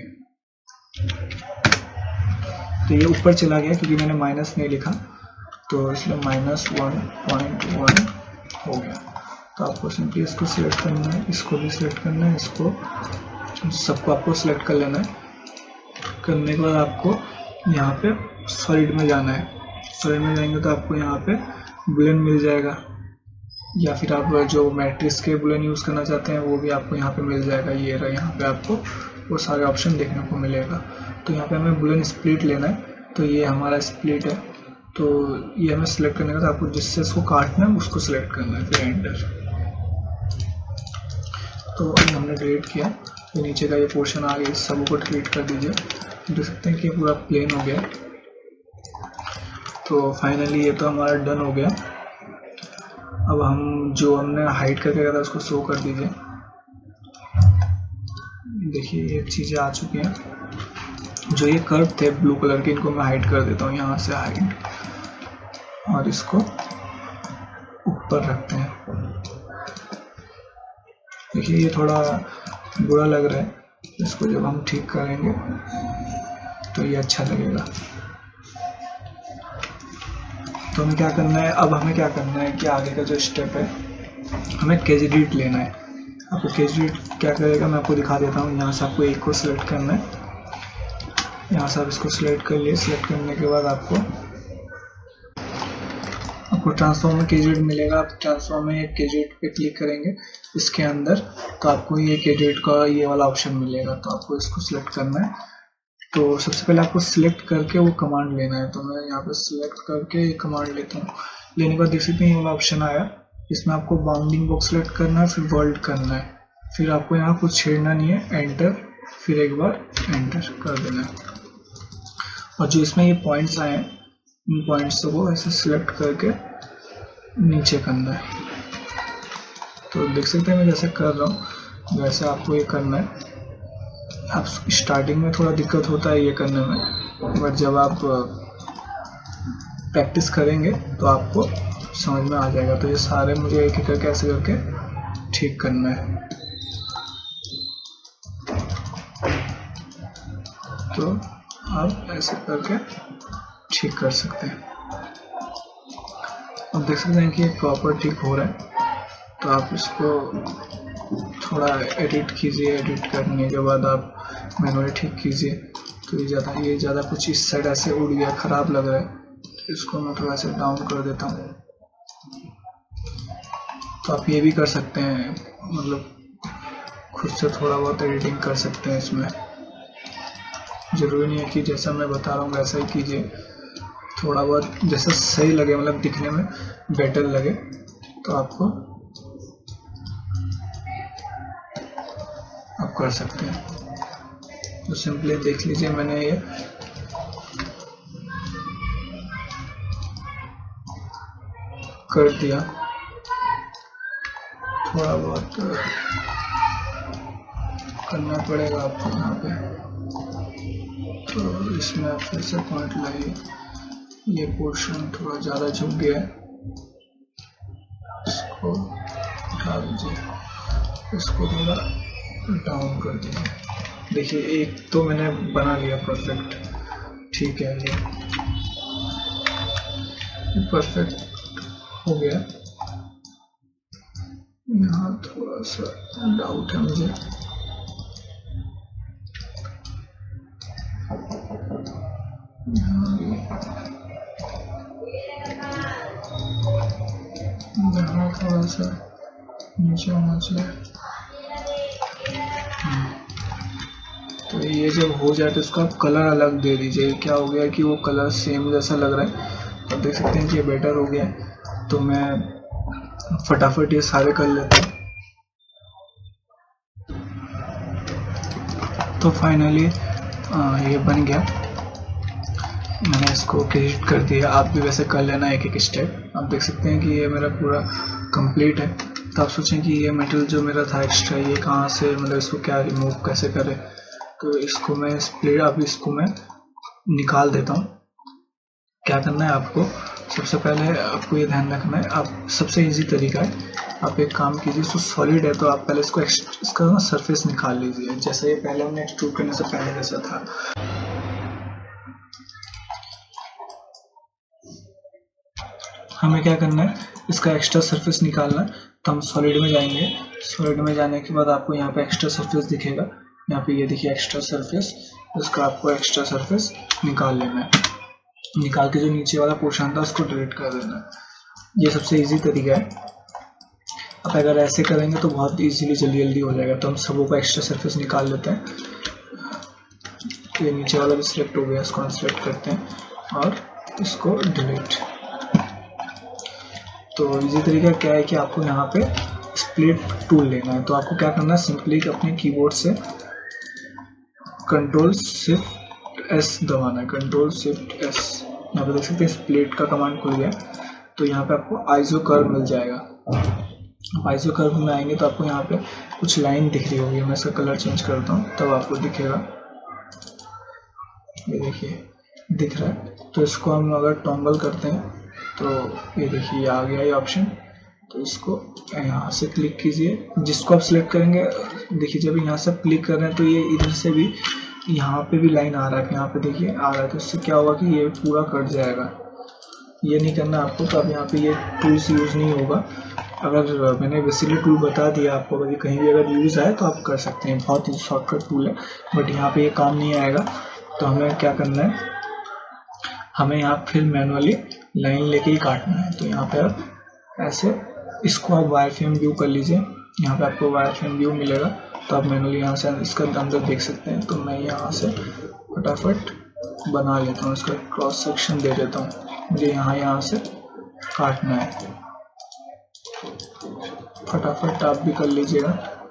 Speaker 2: तो ये ऊपर चला गया क्योंकि मैंने माइनस नहीं लिखा, तो इसलिए माइनस वन पॉइंट वन हो गया। तो आपको सिंपली इसको सिलेक्ट करना है, इसको भी सिलेक्ट करना है, इसको सबको आपको सिलेक्ट कर लेना है। करने के बाद आपको यहाँ पे सॉलिड में जाना है। सॉलिड में जाएंगे तो आपको यहाँ पे बुलेन मिल जाएगा, या फिर आप जो मैट्रिक्स के बुलेन यूज़ करना चाहते हैं वो भी आपको यहाँ पे मिल जाएगा। ये रहा, यहाँ पे आपको वो सारे ऑप्शन देखने को मिलेगा। तो यहाँ पे हमें बुलेन स्प्लिट लेना है, तो ये हमारा स्प्लिट है। तो ये हमें सेलेक्ट करने का, तो आपको जिससे इसको काटना है उसको सिलेक्ट करना है, फिर एंटर। तो अभी हमने डिलीट किया, तो नीचे का ये पोर्शन आ गया, इस सब को डिलीट कर दीजिए। देख सकते हैं कि पूरा प्लेन हो गया। तो फाइनली ये तो हमारा डन हो गया। अब हम जो हमने हाइड करके रखा था उसको शो कर दीजिए। देखिए ये चीज़ें आ चुकी हैं। जो ये कर्व थे ब्लू कलर के, इनको मैं हाइड कर देता हूँ, यहाँ से हाइड, और इसको ऊपर रखते हैं। देखिए ये थोड़ा बुरा लग रहा है, इसको जब हम ठीक करेंगे तो ये अच्छा लगेगा। तो हमें क्या करना है, अब हमें क्या करना है कि आगे का जो स्टेप है, हमें कैजिडिट लेना है। आपको कैजिडिट क्या करेगा मैं आपको दिखा देता हूँ। यहाँ से आपको एक को सिलेक्ट करना है, यहाँ से आप इसको सिलेक्ट कर लिए। सिलेक्ट करने के बाद आपको आपको ट्रांसफॉर्म में कैजिडिट मिलेगा। आप ट्रांसफॉर्म में कैजिडिट पे क्लिक करेंगे इसके अंदर, तो आपको ये कैजिडिट का ये वाला ऑप्शन मिलेगा। तो आपको इसको सिलेक्ट करना है। तो सबसे पहले आपको सिलेक्ट करके वो कमांड लेना है। तो मैं यहाँ पे सिलेक्ट करके ये कमांड लेता हूँ। लेने के बाद देख सकते हैं ये वाला ऑप्शन आया, इसमें आपको बाउंडिंग बॉक्स सिलेक्ट करना है, फिर वर्ल्ड करना है, फिर आपको यहाँ कुछ छेड़ना नहीं है, एंटर, फिर एक बार एंटर कर देना है। और जो इसमें ये पॉइंट्स आए हैं, इन पॉइंट्स को ऐसे सिलेक्ट करके नीचे करना है। तो देख सकते हैं मैं जैसे कर रहा हूँ वैसे आपको ये करना है। आप स्टार्टिंग में थोड़ा दिक्कत होता है ये करने में, बट जब आप प्रैक्टिस करेंगे तो आपको समझ में आ जाएगा। तो ये सारे मुझे एक एक करके ऐसे करके ठीक करना है। तो आप ऐसे करके ठीक कर सकते हैं। अब देख सकते हैं कि ये प्रॉपर ठीक हो रहा है। तो आप इसको थोड़ा एडिट कीजिए, एडिट करने के बाद आप मैनुअली ठीक कीजिए। तो ये ज़्यादा ये ज़्यादा कुछ इस साइड ऐसे उड़ गया, ख़राब लग रहा है, तो इसको मैं थोड़ा सा डाउन कर देता हूँ। तो आप ये भी कर सकते हैं, मतलब खुद से थोड़ा बहुत एडिटिंग कर सकते हैं इसमें। ज़रूरी नहीं है कि जैसा मैं बता रहा हूँ वैसा ही कीजिए, थोड़ा बहुत जैसा सही लगे, मतलब दिखने में बेटर लगे तो आपको आप कर सकते हैं। तो सिंपली देख लीजिए, मैंने ये कर दिया। थोड़ा बहुत करना पड़ेगा आपको यहाँ पे। तो इसमें आप फिर से पॉइंट लाइए, ये पोर्शन थोड़ा ज़्यादा झुक गया है, इसको उठा दीजिए, इसको थोड़ा डाउन कर दीजिए। देखिए एक तो मैंने बना लिया परफेक्ट, ठीक है, ये परफेक्ट हो गया। यहाँ थोड़ा सा डाउट है मुझे, यहाँ भी यहाँ थोड़ा सा नीचे होना चाहिए। तो ये जब हो जाए तो इसका आप कलर अलग दे दीजिए। क्या हो गया कि वो कलर सेम जैसा लग रहा है, तो देख सकते हैं कि ये बेटर हो गया है। तो मैं फटाफट ये सारे कर लेता हूँ। तो फाइनली ये बन गया, मैंने इसको क्रिएट कर दिया। आप भी वैसे कर लेना एक एक स्टेप। आप देख सकते हैं कि ये मेरा पूरा कंप्लीट है। तो आप सोचें कि ये मेटल जो मेरा था एक्स्ट्रा, ये कहाँ से, मतलब इसको क्या रिमूव कैसे करें। तो इसको मैं स्प्लिट अब इसको मैं निकाल देता हूँ। क्या करना है आपको, सबसे पहले आपको ये ध्यान रखना है, आप सबसे इजी तरीका है, आप एक काम कीजिए, इसको सॉलिड है तो आप पहले इसको इसका ना सरफेस निकाल लीजिए, जैसे ये पहले हमने एक्सट्रूड करने से पहले जैसा था। हमें क्या करना है, इसका एक्स्ट्रा सरफेस निकालना है। तो हम सॉलिड में जाएंगे, सॉलिड में जाने के बाद आपको यहाँ पे एक्स्ट्रा सरफेस दिखेगा, यहाँ पे ये देखिए एक्स्ट्रा सरफेस, इसका आपको एक्स्ट्रा सरफेस निकाल लेना है। निकाल के जो नीचे वाला पोर्शन था उसको डिलीट कर देना है। ये सबसे इजी तरीका है। अब अगर ऐसे करेंगे तो बहुत इजीली जल्दी जल्दी हो जाएगा। तो हम सबों का एक्स्ट्रा सरफेस निकाल लेते हैं। ये नीचे वाला भी सिलेक्ट हो गया, इसको हम सिलेक्ट करते हैं और इसको डिलीट। तो इजी तरीका क्या है कि आपको यहाँ पे स्प्लिट टूल लेना है। तो आपको क्या करना है, सिंपली अपने कीबोर्ड से कंट्रोल शिफ्ट एस दबाना है, कंट्रोल शिफ्ट एस। यहाँ पे देख सकते हैं स्प्लिट का कमांड खुल गया। तो यहाँ पे आपको आइसो कर्व मिल जाएगा। आप आइसो कर्व में आएंगे तो आपको यहाँ पे कुछ लाइन दिख रही होगी। मैं इसका कलर चेंज करता हूँ तब आपको दिखेगा। ये देखिए दिख रहा है। तो इसको हम अगर टॉम्बल करते हैं तो ये देखिए ये आ गया ये ऑप्शन। तो इसको यहाँ से क्लिक कीजिए, जिसको आप सिलेक्ट करेंगे। देखिए जब यहाँ से क्लिक कर रहे हैं तो ये इधर से भी यहाँ पे भी लाइन आ रहा है, यहाँ पे देखिए आ रहा है। तो इससे क्या होगा कि ये पूरा कट जाएगा। ये नहीं करना आपको। तो अब यहाँ पे ये टूल्स यूज़ नहीं होगा। अगर मैंने बेसिकली टूल बता दिया आपको, कभी कहीं भी अगर यूज़ आए तो आप कर सकते हैं। बहुत ही शॉर्टकट टूल है, बट यहाँ पे ये काम नहीं आएगा। तो हमें क्या करना है, हमें यहाँ फिर मैनुअली लाइन लेके ही काटना है। तो यहाँ पे आप ऐसे इसको आप वायर फ्रेम व्यू कर लीजिए। यहाँ पे आपको वायर फ्रेम व्यू मिलेगा। तो आप मैनुअली यहाँ से इसका अंदर देख सकते हैं। तो मैं यहाँ से फटाफट बना लेता हूँ, इसका क्रॉस सेक्शन दे देता हूँ। मुझे यहाँ यहाँ से काटना है। फटाफट आप भी कर लीजिएगा।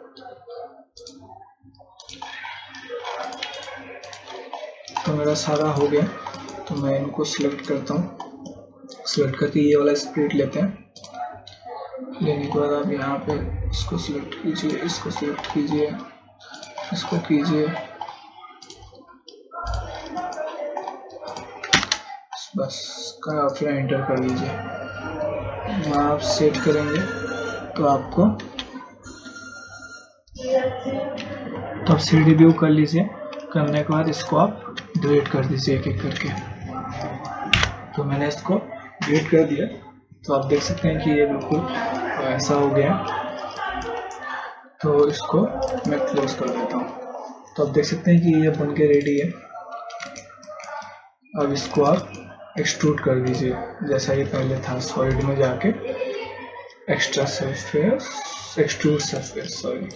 Speaker 2: तो मेरा सारा हो गया। तो मैं इनको सिलेक्ट करता हूँ। सिलेक्ट करके ये वाला स्प्लिट लेते हैं। लेने के बाद आप यहाँ पे इसको सिलेक्ट कीजिए, इसको सिलेक्ट कीजिए, इसको कीजिए, बस का फिर एंटर कर लीजिए। यहाँ आप सेट करेंगे तो आपको तो आप थ्री डी व्यू कर लीजिए। करने के बाद इसको आप डिलीट कर दीजिए एक एक करके। तो मैंने इसको डिलीट कर दिया, तो आप देख सकते हैं कि ये बिल्कुल ऐसा हो गया। तो इसको मैं क्लोज कर देता हूँ। तो आप देख सकते हैं कि ये बन के रेडी है। अब इसको आप एक्सट्रूड कर दीजिए जैसा ये पहले था, सॉलिड में जाके extra surface, extrude surface sorry,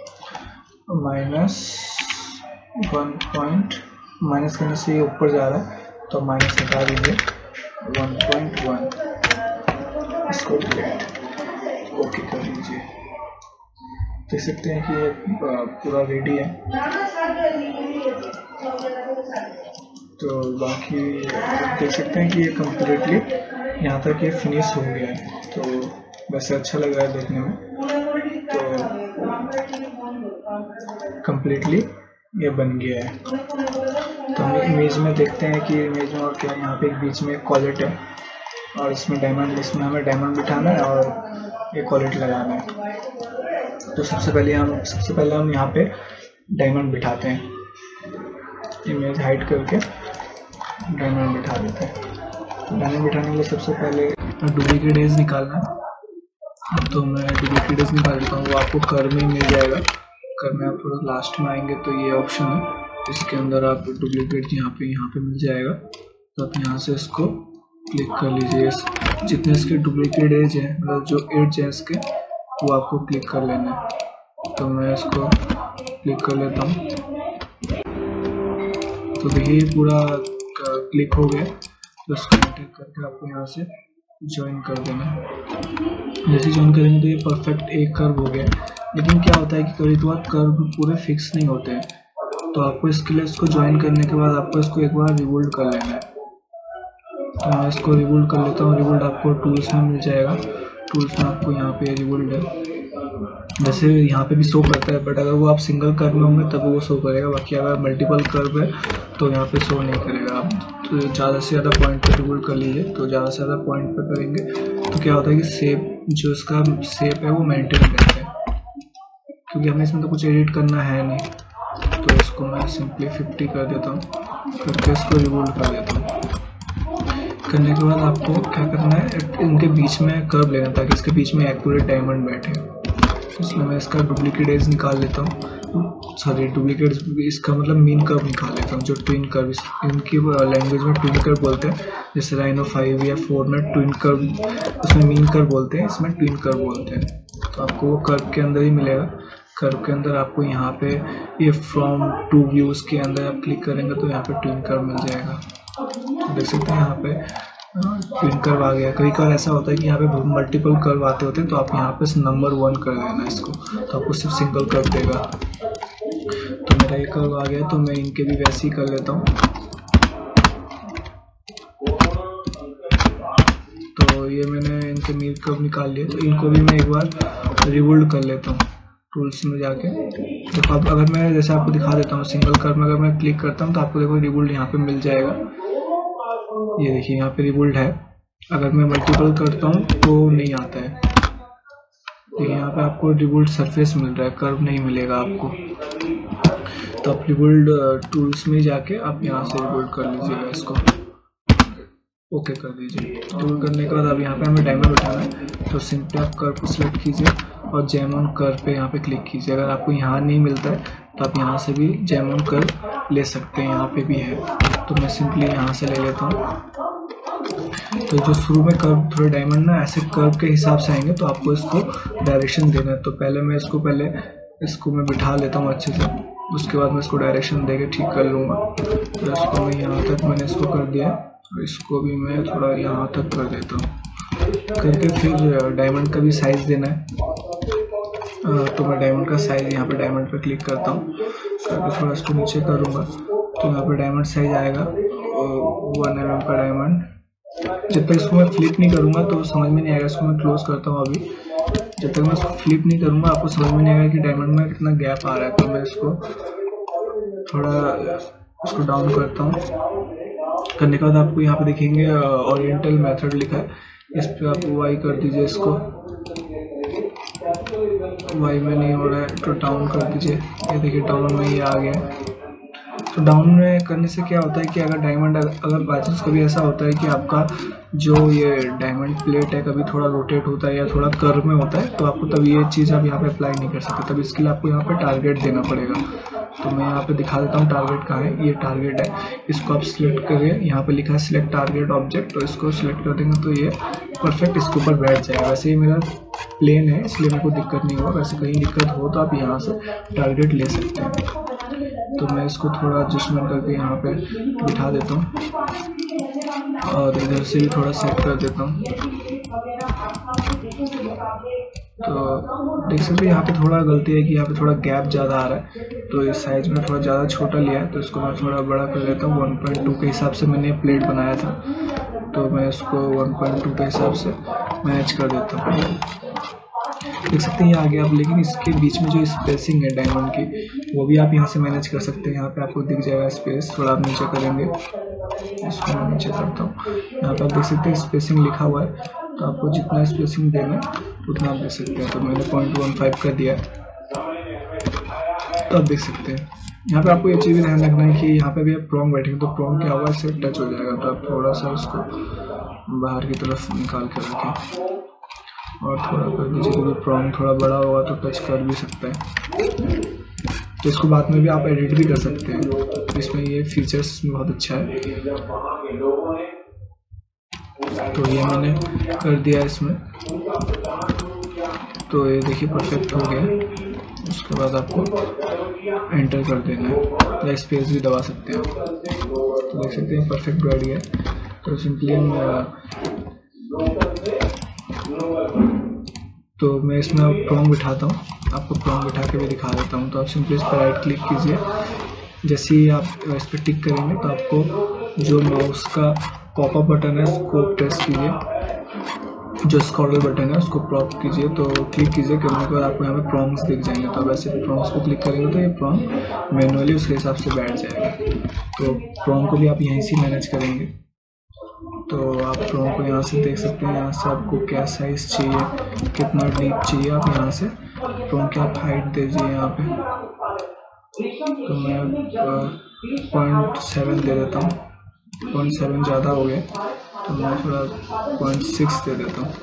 Speaker 2: minus one point, minus करने से ये ऊपर जा रहा है तो माइनस हटा दीजिए वन पॉइंट वन, इसको डिलीट, ओके कर लीजिए। देख सकते हैं कि ये पूरा रेडी है। तो बाकी देख सकते हैं कि ये कम्प्लीटली यहाँ तक ये फिनिश हो गया है। तो वैसे अच्छा लग रहा है देखने में। तो कम्प्लीटली ये बन गया है। तो हम इमेज में देखते हैं कि इमेज में और क्या, यहाँ पे एक बीच में एक कॉलेट है और इसमें डायमंड, इसमें हमें डायमंड बिठाना है और ये कॉलेट लगाना है। तो सबसे पहले हम सबसे पहले हम यहाँ पे डायमंड बिठाते हैं, इमेज हाइड करके डायमंड बिठा देते हैं। डायमंड बिठाने के लिए सबसे पहले डुप्लीकेट एज निकालना है। तो मैं डुप्लीकेट एज निकाल देता हूँ, वो आपको कर में मिल जाएगा। कर में आप थोड़ा लास्ट में आएंगे तो ये ऑप्शन है, इसके अंदर आप डुप्लीकेट यहाँ पे यहाँ पे मिल जाएगा। तो आप यहाँ से इसको क्लिक कर लीजिए। जितने इसके डुप्लीकेट एज है, मतलब जो एज है इसके, वो आपको क्लिक कर लेना है। तो मैं इसको क्लिक कर लेता हूँ। तो देखिए पूरा क्लिक हो गया। तो इसको क्लिक करके आपको यहाँ से ज्वाइन कर देना है। जैसे ज्वाइन करेंगे तो ये परफेक्ट एक कर्व हो गया। लेकिन क्या होता है कि कभी तो कर्व पूरे फिक्स नहीं होते हैं, तो आपको इसके लिए इसको ज्वाइन करने के बाद आपको इसको एक बार रिवोल्ड कर लेना है। तो मैं इसको रिवोल्ड कर लेता हूँ। रिवोल्ड आपको टूल्स में मिल जाएगा। टूल्स में आपको यहाँ पे रिवोल्ड है, जैसे यहाँ पे भी शो करता है, बट अगर वो आप सिंगल कर्व में होंगे तब वो शो करेगा। बाकी अगर मल्टीपल कर्व है तो यहाँ पे शो नहीं करेगा। आप तो ज़्यादा से ज़्यादा पॉइंट पे रिवोल्ड कर लीजिए। तो ज़्यादा से ज़्यादा पॉइंट पे करेंगे तो क्या होता है कि शेप, जो इसका शेप है वो मेंटेन रहता है, क्योंकि हमें इसमें तो कुछ एडिट करना है नहीं। तो इसको मैं सिंपली फिफ्टी कर देता हूँ, करके इसको रिवोल्ड कर देता हूँ। करने के बाद आपको क्या करना है, इनके बीच में कर्व लेना ताकि इसके बीच में एक्यूरेट डायमंड बैठे। इसमें मैं इसका डुप्लीकेट एज निकाल लेता हूँ, सॉरी डुप्लीकेट, इसका मतलब मीन कर्व निकाल लेता हूँ, जो ट्विन कर्व, इनकी लैंग्वेज में ट्विन कर्व बोलते हैं। जैसे राइनो फाइव या फोर में ट्विन कर्व, उसमें मीन कर्व बोलते हैं, इसमें ट्विन कर्व बोलते हैं। तो आपको वो कर्व के अंदर ही मिलेगा। कर्व के अंदर आपको यहाँ पे ये फ्रॉम टू व्यूज़ के अंदर आप क्लिक करेंगे तो यहाँ पे ट्विन कर्व मिल जाएगा। तो देख सकते हैं यहाँ पे ट्विन कर्व आ गया। कई बार ऐसा होता है कि यहाँ पे मल्टीपल कर्व आते होते हैं, तो आप यहाँ पे नंबर वन कर देना इसको, तो आपको सिर्फ सिंगल कर्व देगा। तो मेरा ये कर्व आ गया, तो मैं इनके भी वैसे ही कर लेता हूँ। तो ये मैंने इनके मीन कर्व निकाल लिए। तो इनको भी मैं एक बार रिवोल्ड कर लेता हूँ टूल्स में जाके। तो अब अगर मैं जैसे आपको दिखा देता हूँ, सिंगल कर्व में अगर मैं क्लिक करता हूँ तो आपको देखो रिवोल्ड यहाँ पे मिल जाएगा। ये देखिए यहाँ पे रिवोल्ड है। अगर मैं मल्टीपल करता हूँ तो नहीं आता है। देखिए यहाँ पे आपको रिवोल्ड सरफेस मिल रहा है, कर्व नहीं मिलेगा आपको। तो आप रिवोल्ड टूल्स में जाके आप यहाँ से रिवोल्ड कर लीजिएगा, इसको ओके कर दीजिए। रिवोल्ड करने के बाद अब यहाँ पे हमें डायमंड उठाना है, तो सिंपली आप कर्व को सिलेक्ट कीजिए और जैम ऑन कर्व पे यहाँ पे क्लिक कीजिए। अगर आपको यहाँ नहीं मिलता है तो आप यहाँ से भी जैम ऑन कर्व ले सकते हैं, यहाँ पे भी है। तो मैं सिंपली यहाँ से ले लेता हूँ। तो जो शुरू में कर्व थोड़े डायमंड ना ऐसे कर्व के हिसाब से आएंगे, तो आपको इसको डायरेक्शन देना है। तो पहले मैं इसको पहले इसको मैं बिठा लेता हूँ अच्छे से, उसके बाद मैं इसको डायरेक्शन देके ठीक कर लूँगा। तो इसको मैं यहाँ तक मैंने इसको कर दिया, और इसको भी मैं थोड़ा यहाँ तक कर देता हूँ। करके फिर डायमंड का भी साइज़ देना है। तो मैं डायमंड का साइज़ यहाँ पे डायमंड पे क्लिक करता हूँ, करके थोड़ा इसको नीचे करूँगा तो यहाँ पे डायमंड साइज आएगा वन एम एम का डायमंड। जब तक इसको मैं फ्लिप नहीं करूँगा तो समझ में नहीं आएगा। इसको मैं क्लोज करता हूँ अभी। जब तक मैं इसको फ्लिप नहीं करूँगा आपको समझ में नहीं आएगा कि डायमंड में कितना गैप आ रहा है। तो मैं इसको थोड़ा इसको डाउन करता हूँ। करने के बाद आपको यहाँ पे देखेंगे ओरिएंटल मेथड लिखा है, इस पर आप वाई कर दीजिए। इसको वाई में नहीं हो रहा है तो डाउन कर दीजिए। ये देखिए डाउन में ही आ गया। तो डाउन में करने से क्या होता है कि अगर डायमंड अगर बाई चांस कभी ऐसा होता है कि आपका जो ये डायमंड प्लेट है कभी थोड़ा रोटेट होता है या थोड़ा कर्व में होता है, तो आपको तब ये चीज़ आप यहाँ पे अप्लाई नहीं कर सकते। तब इसके लिए आपको यहाँ पे टारगेट देना पड़ेगा। तो मैं यहाँ पे दिखा देता हूँ टारगेट कहाँ है। ये टारगेट है, इसको आप सिलेक्ट करिए। यहाँ पे लिखा है सिलेक्ट टारगेट ऑब्जेक्ट, तो इसको सिलेक्ट कर देंगे तो ये परफेक्ट इसके ऊपर बैठ जाएगा। वैसे ही मेरा प्लेन है इसलिए मेरे को दिक्कत नहीं हुआ। वैसे कहीं दिक्कत हो तो आप यहाँ से टारगेट ले सकते हैं। तो मैं इसको थोड़ा एडजस्टमेंट करके यहाँ पे बिठा देता हूँ और इधर से भी थोड़ा सेट कर देता हूँ। तो देख सकते हैं यहाँ पे थोड़ा गलती है कि यहाँ पे थोड़ा गैप ज़्यादा आ रहा है, तो इस साइज में थोड़ा ज़्यादा छोटा लिया है, तो इसको मैं थोड़ा बड़ा कर लेता हूँ। वन पॉइंट टू के हिसाब से मैंने प्लेट बनाया था, तो मैं इसको वन पॉइंट टू के हिसाब से मैनेज कर देता हूँ। देख सकते हैं ये आगे आप, लेकिन इसके बीच में जो स्पेसिंग है डायमंड की वो भी आप यहाँ से मैनेज कर सकते हैं। यहाँ पे आपको दिख जाएगा स्पेस, थोड़ा आप नीचे करेंगे, इसको मैं नीचे करता हूँ। यहाँ पे आप देख सकते हैं स्पेसिंग लिखा हुआ है, तो आपको जितना स्पेसिंग देना है उतना आप देख सकते हैं। तो मैंने पॉइंट वन फाइव कर दिया है, तो आप देख सकते हैं। यहाँ पे आपको ये चीज़ भी ध्यान रखना है कि यहाँ पे भी आप प्रॉन्ग बैठेंगे तो प्रॉन्ग क्या होगा, इससे टच हो जाएगा। तो आप थोड़ा सा इसको बाहर की तरफ निकाल कर रखें और थोड़ा कर दीजिए, क्योंकि प्रॉन्ग थोड़ा बड़ा होगा तो टच कर भी सकता है। तो इसको बाद में भी आप एडिट भी कर सकते हैं, इसमें ये फीचर्स बहुत अच्छा है। तो ये मैंने कर दिया इसमें, तो ये देखिए परफेक्ट हो गया। उसके बाद आपको एंटर कर देना है या स्पेस भी दबा सकते हैं। तो देख सकते हैं परफेक्ट बैठ गया। तो सिंपली तो मैं इसमें प्रॉन्ग बिठाता हूँ, आपको प्रॉन्ग बिठा के भी दिखा देता हूँ। तो आप सिंपली इस पर राइट क्लिक कीजिए, जैसे ही आप इस पर टिक करेंगे तो आपको जो माउस का पॉपअप बटन है उसको प्रेस कीजिए, जो स्क्रॉल बटन है उसको प्रॉप कीजिए, तो क्लिक कीजिए। करने के बाद आपको यहाँ पे प्रॉन्ग्स दिख जाएंगे। तो अब ऐसे प्रॉन्ग्स को क्लिक करेंगे तो ये प्रॉन्ग मैनुअली उसके हिसाब से बैठ जाएगा। तो प्रॉन्ग को भी आप यहीं से मैनेज करेंगे। तो आप प्रॉन्ग को यहाँ से देख सकते हैं, यहाँ से आपको क्या साइज़ चाहिए, कितना डीप चाहिए, आप यहाँ से प्रॉन्ग की आप हाइट दीजिए यहाँ पे। तो मैं पॉइंट सेवन दे देता हूँ, पॉइंट सेवन ज़्यादा हो गया तो मैं थोड़ा पॉइंट सिक्स दे देता हूँ।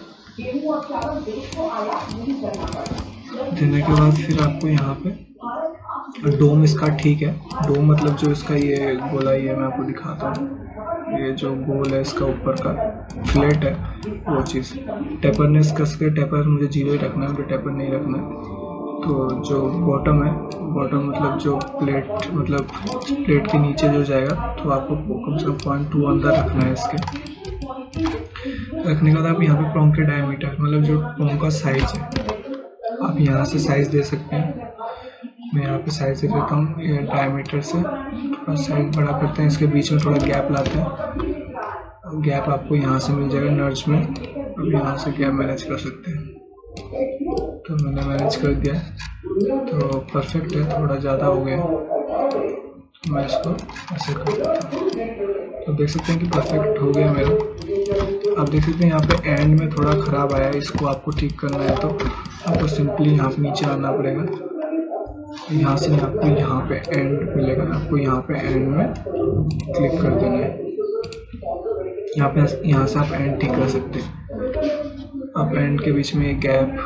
Speaker 2: देने के बाद फिर आपको यहाँ पे डोम इसका ठीक है। डोम मतलब जो इसका ये गोलाई है, मैं आपको दिखाता हूँ। ये जो गोल है इसका ऊपर का फ्लैट है वो चीज़। टेपरनेस कस के टेपर मुझे जीरो ही रखना है, मुझे टेपर नहीं रखना है। तो जो बॉटम है, बॉटम मतलब जो प्लेट मतलब प्लेट के नीचे जो जाएगा, तो आपको कम से कम पॉइंट टू अंदर रखना है। इसके रखने के बाद आप यहाँ पे प्रॉन्ग के डायमीटर मतलब जो प्रॉन्ग का साइज है आप यहाँ से साइज दे सकते हैं। मैं यहाँ पे साइज दे देता हूँ, ये डायमीटर से थोड़ा साइज बड़ा करते हैं। इसके बीच में थोड़ा गैप लाते हैं, गैप आपको यहाँ से मिल जाएगा नर्ज में। अब यहाँ से गैप मैनेज कर सकते हैं, तो मैंने मैनेज कर दिया, तो परफेक्ट है। थोड़ा ज़्यादा हो गया तो मैं इसको ऐसे कर देता हूँ। तो देख सकते हैं कि परफेक्ट हो गया मेरा। आप देख सकते हैं यहाँ पे एंड में थोड़ा ख़राब आया है, इसको आपको ठीक करना है तो आपको सिंपली यहाँ पे नीचे आना पड़ेगा। यहाँ से आपको यहाँ पे एंड मिलेगा, आपको यहाँ पे एंड में क्लिक कर देना है। यहाँ पे यहाँ से आप एंड ठीक कर सकते हैं। आप एंड के बीच में गैप,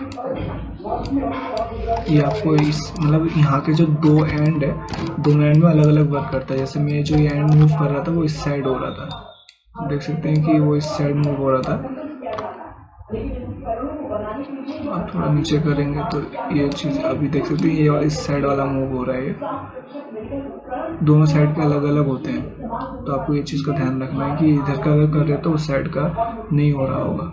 Speaker 2: ये आपको इस मतलब यहाँ के जो दो एंड है, दोनों एंड में अलग अलग वर्क करता है। जैसे मैं जो ये एंड मूव कर रहा था वो इस साइड हो रहा था, देख सकते हैं कि वो इस साइड मूव हो रहा था। आप थोड़ा नीचे करेंगे तो ये चीज़ अभी देख सकते हैं, ये इस साइड वाला मूव हो रहा है। ये दोनों साइड के अलग अलग होते हैं, तो आपको ये चीज़ का ध्यान रखना है कि इधर का अगर कर रहे तो उस साइड का नहीं हो रहा होगा।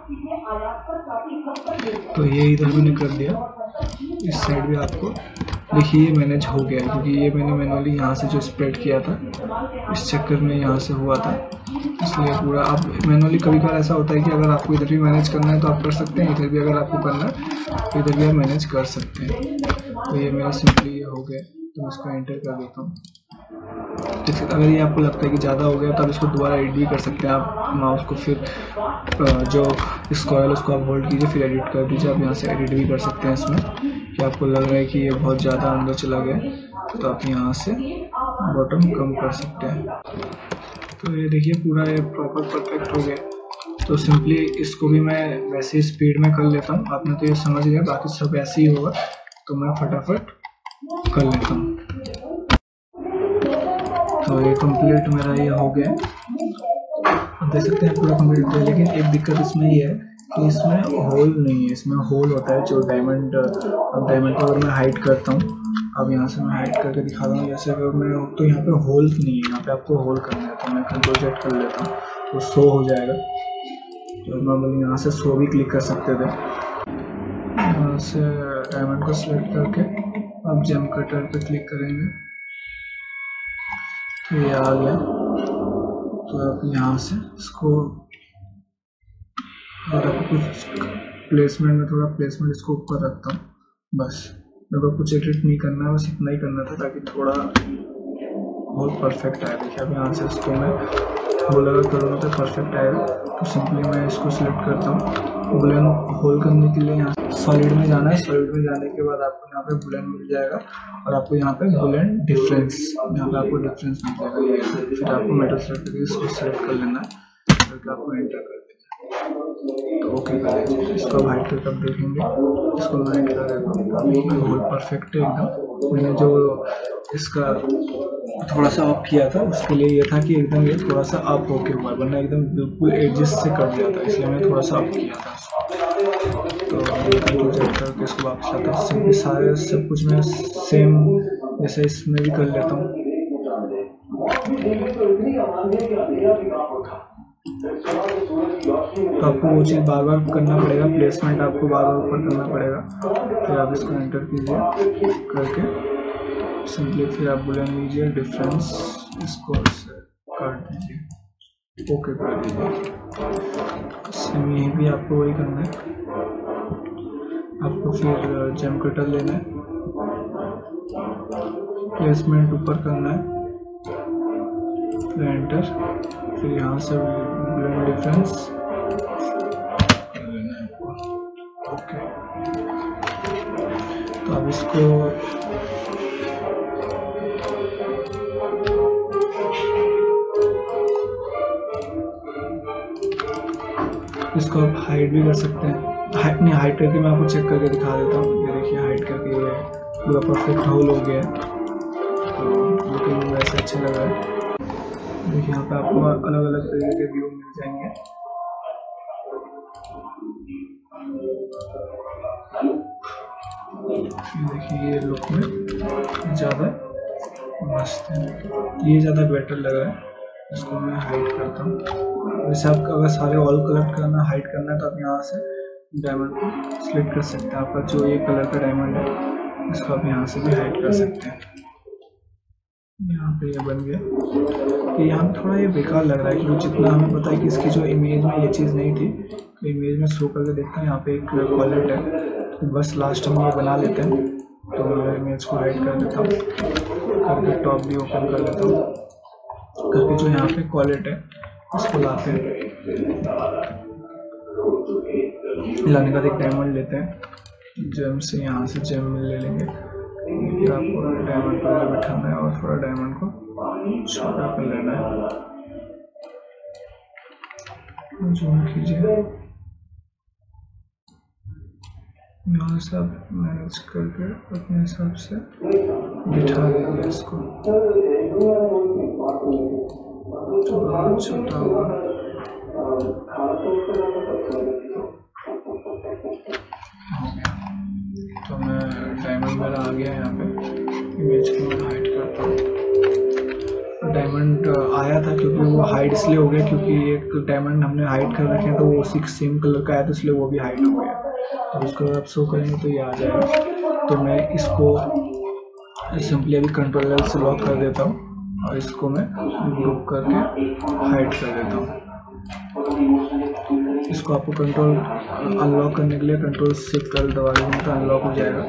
Speaker 2: तो ये इधर मैंने कर दिया, इस साइड भी आपको देखिए ये मैनेज हो गया है, क्योंकि ये मैंने मैनुअली यहाँ से जो स्प्रेड किया था इस चक्कर में यहाँ से हुआ था, इसलिए पूरा। आप मैनुअली कभी कभार ऐसा होता है कि अगर आपको इधर भी मैनेज करना है तो आप कर सकते हैं, इधर भी अगर आपको करना है तो इधर भी आप मैनेज कर सकते हैं। तो ये मेरा सिंपली ये हो गया, तो मैं इसको एंटर कर देता हूँ। जैसे अगर ये आपको लगता है कि ज़्यादा हो गया तो आप इसको दोबारा एडिट भी कर सकते हैं। आप माउस को फिर जो स्क्वायर उसको आप होल्ड कीजिए, फिर एडिट कर दीजिए। आप यहाँ से एडिट भी कर सकते हैं इसमें, कि आपको लग रहा है कि ये बहुत ज़्यादा अंदर चला गया तो आप यहाँ से बॉटम कम कर सकते हैं। तो ये देखिए पूरा ये प्रॉपर परफेक्ट हो गया। तो सिंपली इसको भी मैं वैसे ही स्पीड में कर लेता हूँ। आपने तो ये समझ लिया, बाकी सब ऐसे ही होगा, तो मैं फटाफट कर लेता हूँ। तो ये कंप्लीट मेरा ये हो गया, आप देख सकते हैं पूरा कंप्लीट हो गया। लेकिन एक दिक्कत इसमें ये है कि इसमें होल नहीं है, इसमें होल होता है जो डायमंड, डायमंड को अगर मैं हाइड करता हूँ, अब यहाँ से मैं हाइड करके दिखा रहा हूँ, जैसे अगर मैं, तो यहाँ पे होल नहीं है, यहाँ पे आपको होल करना है। तो मैं कंट्रोल जेड कर लेता हूँ तो शो हो जाएगा। तो नॉर्मली यहाँ से शो भी क्लिक कर सकते थे। यहाँ से डायमंड को सिलेक्ट करके अब जेम कटर पे क्लिक करेंगे तो ये आ गया। तो अब यहाँ से इसको, और अब कुछ प्लेसमेंट में थोड़ा प्लेसमेंट इसको ऊपर रखता हूँ, बस मेरे को कुछ एडिट नहीं करना है, बस इतना ही करना था ताकि थोड़ा बहुत परफेक्ट आए। देखिए अब यहाँ से इसको मैं होल अगर करूँगा तो परफेक्ट आएगा। तो सिंपली मैं इसको सिलेक्ट करता हूँ। बुलेन होल करने के लिए यहाँ सॉलिड में जाना है, सॉलिड में जाने के बाद आपको यहाँ पे बुलेन मिल जाएगा और आपको यहाँ पे बुलेन डिफरेंस, यहाँ पे आपको डिफरेंस मिल जाएगा ये। फिर आपको मेटल सेलेक्ट करके इसको सेलेक्ट कर लेना है, करके आपको एंटर कर देना है। तो ओके कर लीजिए। इसको हाइड करके आप देखेंगे, इसको मैं हाइड कर देता हूँ। होल परफेक्ट है एकदम। मैंने जो इसका थोड़ा सा अप किया था उसके लिए ये था कि एकदम ये थोड़ा सा अप होके हुआ, वरना एकदम बिल्कुल एडजस्ट से कट जाता है, इसलिए मैंने थोड़ा सा अप किया था उसको। तो कंट्रोल जेड करके इसको वापस आता हूँ। सिंपली सारे सब कुछ मैं सेम जैसे इसमें भी कर लेता हूँ। तो आपको वो चीज़ बार बार करना पड़ेगा, प्लेसमेंट आपको बार बार ऊपर करना पड़ेगा। फिर आप इसको एंटर कीजिए करके सिंपली, फिर आप बुलेन लीजिए डिफरेंस, इसको काट दीजिए, ओके कर दीजिए। सेम यहीं भी आपको वही करना है। आपको फिर जेम कटर लेना है, प्लेसमेंट ऊपर करना है, फिर एंटर, फिर यहाँ से बुलेन डिफरेंस कर लेना है, ओके। तो अब इसको इसको आप हाइड भी कर सकते हैं। हाइड नहीं, हाइड करके मैं आपको चेक करके दिखा देता हूँ। ये देखिए हाइड करके ये पूरा परफेक्ट होल हो गया है। तो लेकिन वैसे अच्छा लग रहा है। देखिए यहाँ पे आपको अलग अलग तरीके के व्यू मिल जाएंगे। देखिए ये लुक में ज़्यादा मस्त है, ये ज़्यादा बेटर लग रहा है। इसको मैं हाइड करता हूँ। वैसे आपका अगर सारे ऑल कलर करना हाइड करना है तो आप यहाँ से डायमंड को सिलेक्ट कर सकते हैं। आपका जो ये कलर का डायमंड है इसको आप यहाँ से भी हाइड कर सकते हैं। यहाँ पे ये बन गया। तो यहाँ थोड़ा ये बेकार लग रहा है क्योंकि जितना हमें पता है कि इसकी जो इमेज में ये चीज़ नहीं थी, तो इमेज में शो करके देखते हैं। यहाँ पे एक वॉलेट है, तो बस लास्ट में ये बना लेते हैं। तो मैं इमेज को हाइड कर देता हूँ, करके टॉप भी ओपन कर लेता हूँ, करके जो यहाँ पे क्वालिट है उसको लाते हैं। लाने का एक डायमंड लेते हैं, जेम से यहाँ से जेम ले लेंगे। फिर आपको डायमंड पर बैठाना है और थोड़ा डायमंड को छोटा कर लेना है। जूम कीजिए, यहाँ से आप मैनेज करके अपने हिसाब से बिठा दीजिए इसको। छोटा होगा तो मैं डायमंड मेरा आ गया। यहाँ पे इमेज को मैं हाइड करता हूँ। डायमंड आया था क्योंकि वो हाइड इसलिए हो गया क्योंकि एक डायमंड हमने हाइड कर रखे हैं, तो वो उसी सेम कलर का आया तो इसलिए वो भी हाइड हो गया। तो उसको आप शो करेंगे तो ये आ जाएगा। तो मैं इसको सिंपली अभी कंट्रोल एल से लॉक कर देता हूँ और इसको मैं ग्रुप करके हाइड कर देता हूँ। इसको आपको कंट्रोल अनलॉक करने के लिए कंट्रोल शिफ्ट कर दबा देंगे तो अनलॉक हो जाएगा।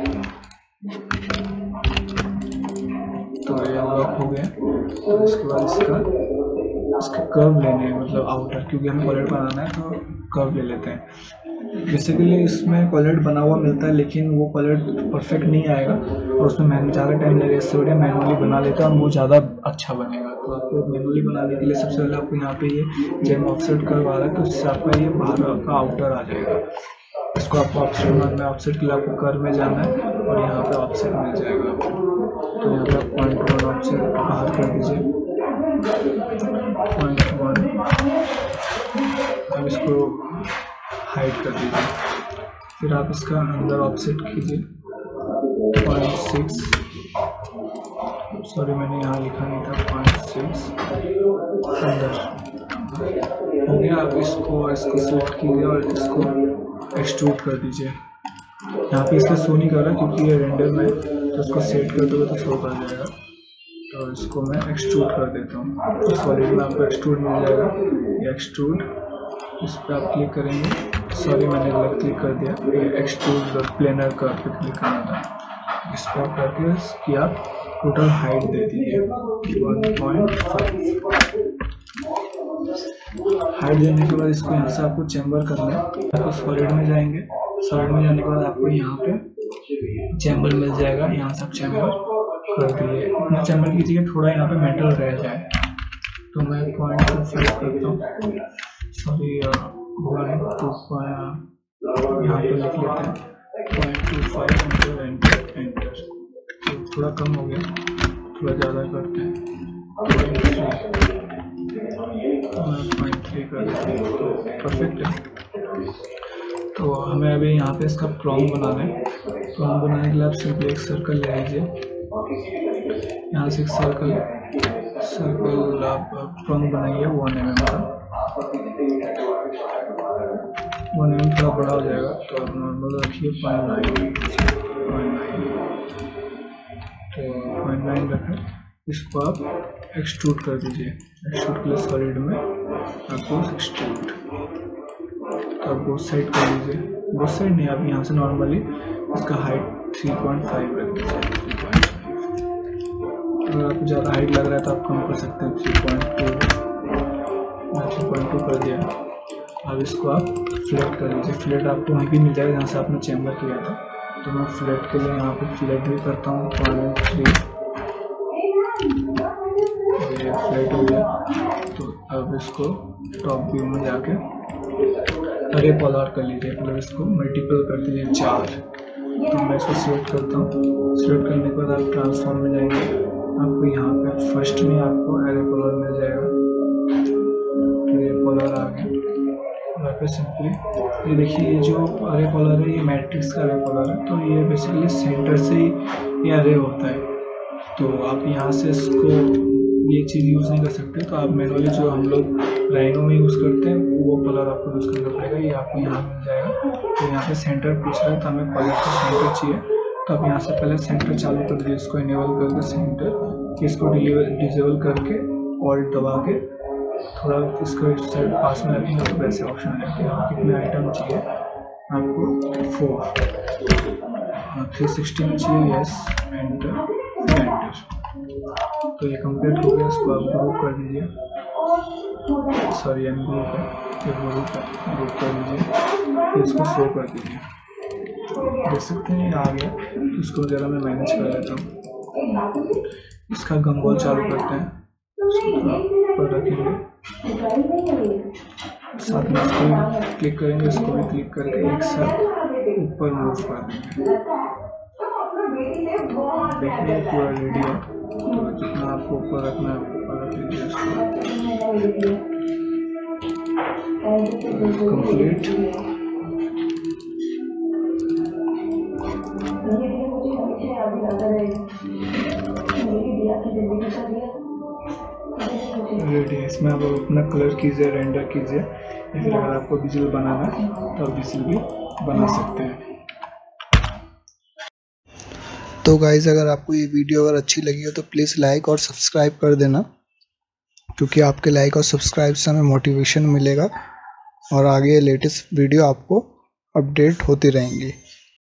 Speaker 2: तो ये अनलॉक हो गया। तो इसके बाद इसका इसके कर्व लेने हैं, मतलब आउटर, क्योंकि हमें वॉलेट बनाना है तो कर्व ले लेते हैं। बेसिकली इसमें कॉलर बना हुआ मिलता है, लेकिन वो कॉलर परफेक्ट नहीं आएगा और उसमें मैंने ज़्यादा टाइम लगेगा। इससे बढ़िया मैनुअली बना लेता हूँ, वो ज़्यादा अच्छा बनेगा। तो आपको मैनुअली बनाने के लिए सबसे पहले आपको यहाँ पे ये जेम ऑफसेट करवा रहा है, तो इससे आपका ये बाहर का आउटर आ जाएगा। इसको आपको ऑफसेट मारना है। ऑफसेट के लिए आपको कर में जाना है और यहाँ पे ऑफसेट मिल जाएगा आपको। तो यहाँ पे आप पॉइंट वन ऑफसेट बाहर कर दीजिए, पॉइंट वन। अब इसको हाइड कर दीजिए। फिर आप इसका अंदर ऑफसेट कीजिए पॉइंट सिक्स, सॉरी मैंने यहाँ लिखा नहीं था, पॉइंट सिक्स अंदर हो गया। आप इसको इसको सेलेक्ट कीजिए और इसको एक्सट्रूड कर दीजिए। यहाँ पे इसका शो नहीं कर रहा क्योंकि ये रेंडर में, तो इसको सेट कर दोगे तो शो कर जाएगा। तो इसको मैं एक्सट्रूड कर देता हूँ। तो सॉलिड में आपको एक्सट्रूड मिल जाएगा, ये एक्सट्रूड, इस पर आप क्लिक करेंगे। सॉरी मैंने गलत क्लिक कर दिया, ये एक्सट्रूड प्लेनर का पे क्लिक करना था। इस पर करके इसकी आप टोटल हाइट दे दीजिए वन पॉइंट फाइव। हाइट देने के बाद इसको यहाँ से आपको चैम्बर करना है। आपको सॉलिड में जाएंगे, सॉलिड में जाने के बाद आपको यहाँ पे चैम्बर मिल जाएगा। यहाँ से आप चैम्बर कर दिए, अपना चैम्बर कीजिए थोड़ा यहाँ पे मेटल रह जाए। तो मैं पॉइंट टू फाइव करता हूँ, सॉरी वन टू फाइव यहाँ पे लिख लेते हैं, point two five enter enter enter. तो थोड़ा कम हो गया, थोड़ा ज़्यादा करते हैं, पॉइंट थ्री, पॉइंट थ्री कर देते हैं। तो परफेक्ट है। तो हमें अभी यहाँ पे इसका प्रॉन्ग बनाना है। प्रॉन्ग बनाने के लिए आप सिंपली एक सर्कल ले लीजिए, यहाँ से एक सर्कल सर्कल आप प्रॉन्ग बनाइए वन एम एम का। वन एम थोड़ा बड़ा हो जाएगा तो आप नॉर्मल रखिए पॉइंट नाइन, पॉइंट नाइन। तो पॉइंट नाइन रखें, इसको आप एक्सट्रूड कर दीजिए। एक्सट्रूड के लिए सॉलिड में आपको एक्सट्रूड, तो आप बोथ साइड कर लीजिए। बोथ साइड नहीं, आप यहाँ से नॉर्मली इसका हाइट थ्री पॉइंट फाइव रख दीजिए। अगर आपको ज़्यादा हाइट लग रहा है तो आप कम कर सकते हैं, थ्री पॉइंट टू। मैं थ्री पॉइंट टू कर दिया। अब इसको आप फ्लैट कर लीजिए। फ्लैट आपको वहीं भी मिल जाएगा जहाँ से आपने चैम्बर किया था। तो मैं फ्लैट के लिए यहाँ पे फ्लैट भी करता हूँ, पॉइंट थ्री, ये फ्लैट हो गया। तो अब इसको टॉप व्यू में जाके अरे पोलर कर लीजिए, मतलब इसको मल्टीपल कर दीजिए चार। तो मैं इसको सिलेक्ट करता हूँ। सिलेक्ट करने के बाद आप ट्रांसफॉर्म में जाएंगे, आपको यहाँ पे फर्स्ट में आपको अरे पोलर मिल जाएगा। तो ये पोलर आ गया। यहाँ पे सिंपली ये देखिए, ये जो अरे पोलर है ये मैट्रिक्स का अरे पोलर है। तो ये बेसिकली सेंटर से ही ये अरे होता है। तो आप यहाँ से इसको ये चीज़ यूज़ नहीं कर सकते। तो आप मैनुअली जो हम लोग राइनो में यूज़ करते हैं वो कलर आपको यूज़ करना पड़ेगा। ये आपको यहाँ मिल जाएगा। तो यहाँ पे सेंटर पूछ रहा है, तो हमें कलर का सेंटर चाहिए। तो आप यहाँ से पहले सेंटर चालू कर दीजिए, इसको इनेबल करके सेंटर, इसको डिसेबल करके ऑल्ट दबा के थोड़ा इसको इस साइड पास में रखेंगे तो वैसे ऑप्शन है कि आप कितने आइटम चाहिए आपको, फोर, थ्री सिक्सटी में चाहिए, यस, एंटर, एंटर। तो ये कंप्लीट हो गया। इसको आप ग्रुप कर दीजिए, सॉरी एम ग्रुप है, ये ग्रुप ग्रुप कर दीजिए। फिर इसको शो कर दीजिए, देख सकते हैं आ गया। इसको ज़रा मैं मैनेज कर लेता हूँ। इसका गम्बॉल चालू करते हैं, ऊपर रखेंगे, साथ में इसको क्लिक करेंगे, इसको भी क्लिक करके एक साथ ऊपर मूव कर देंगे। देखिए पूरा रेडी है। तो जितना आपको ऊपर रखना है ऊपर रख लीजिए इसको। कंप्लीट। रेडी है। इसमें आप अपना कलर कीजिए, रेंडर कीजिए, या फिर अगर आपको विजुअल बनाना है तो आप विजुअल भी बना सकते हैं।
Speaker 1: तो गाइज़ अगर आपको ये वीडियो अगर अच्छी लगी हो तो प्लीज़ लाइक और सब्सक्राइब कर देना, क्योंकि आपके लाइक और सब्सक्राइब से हमें मोटिवेशन मिलेगा और आगे लेटेस्ट वीडियो आपको अपडेट होती रहेंगी।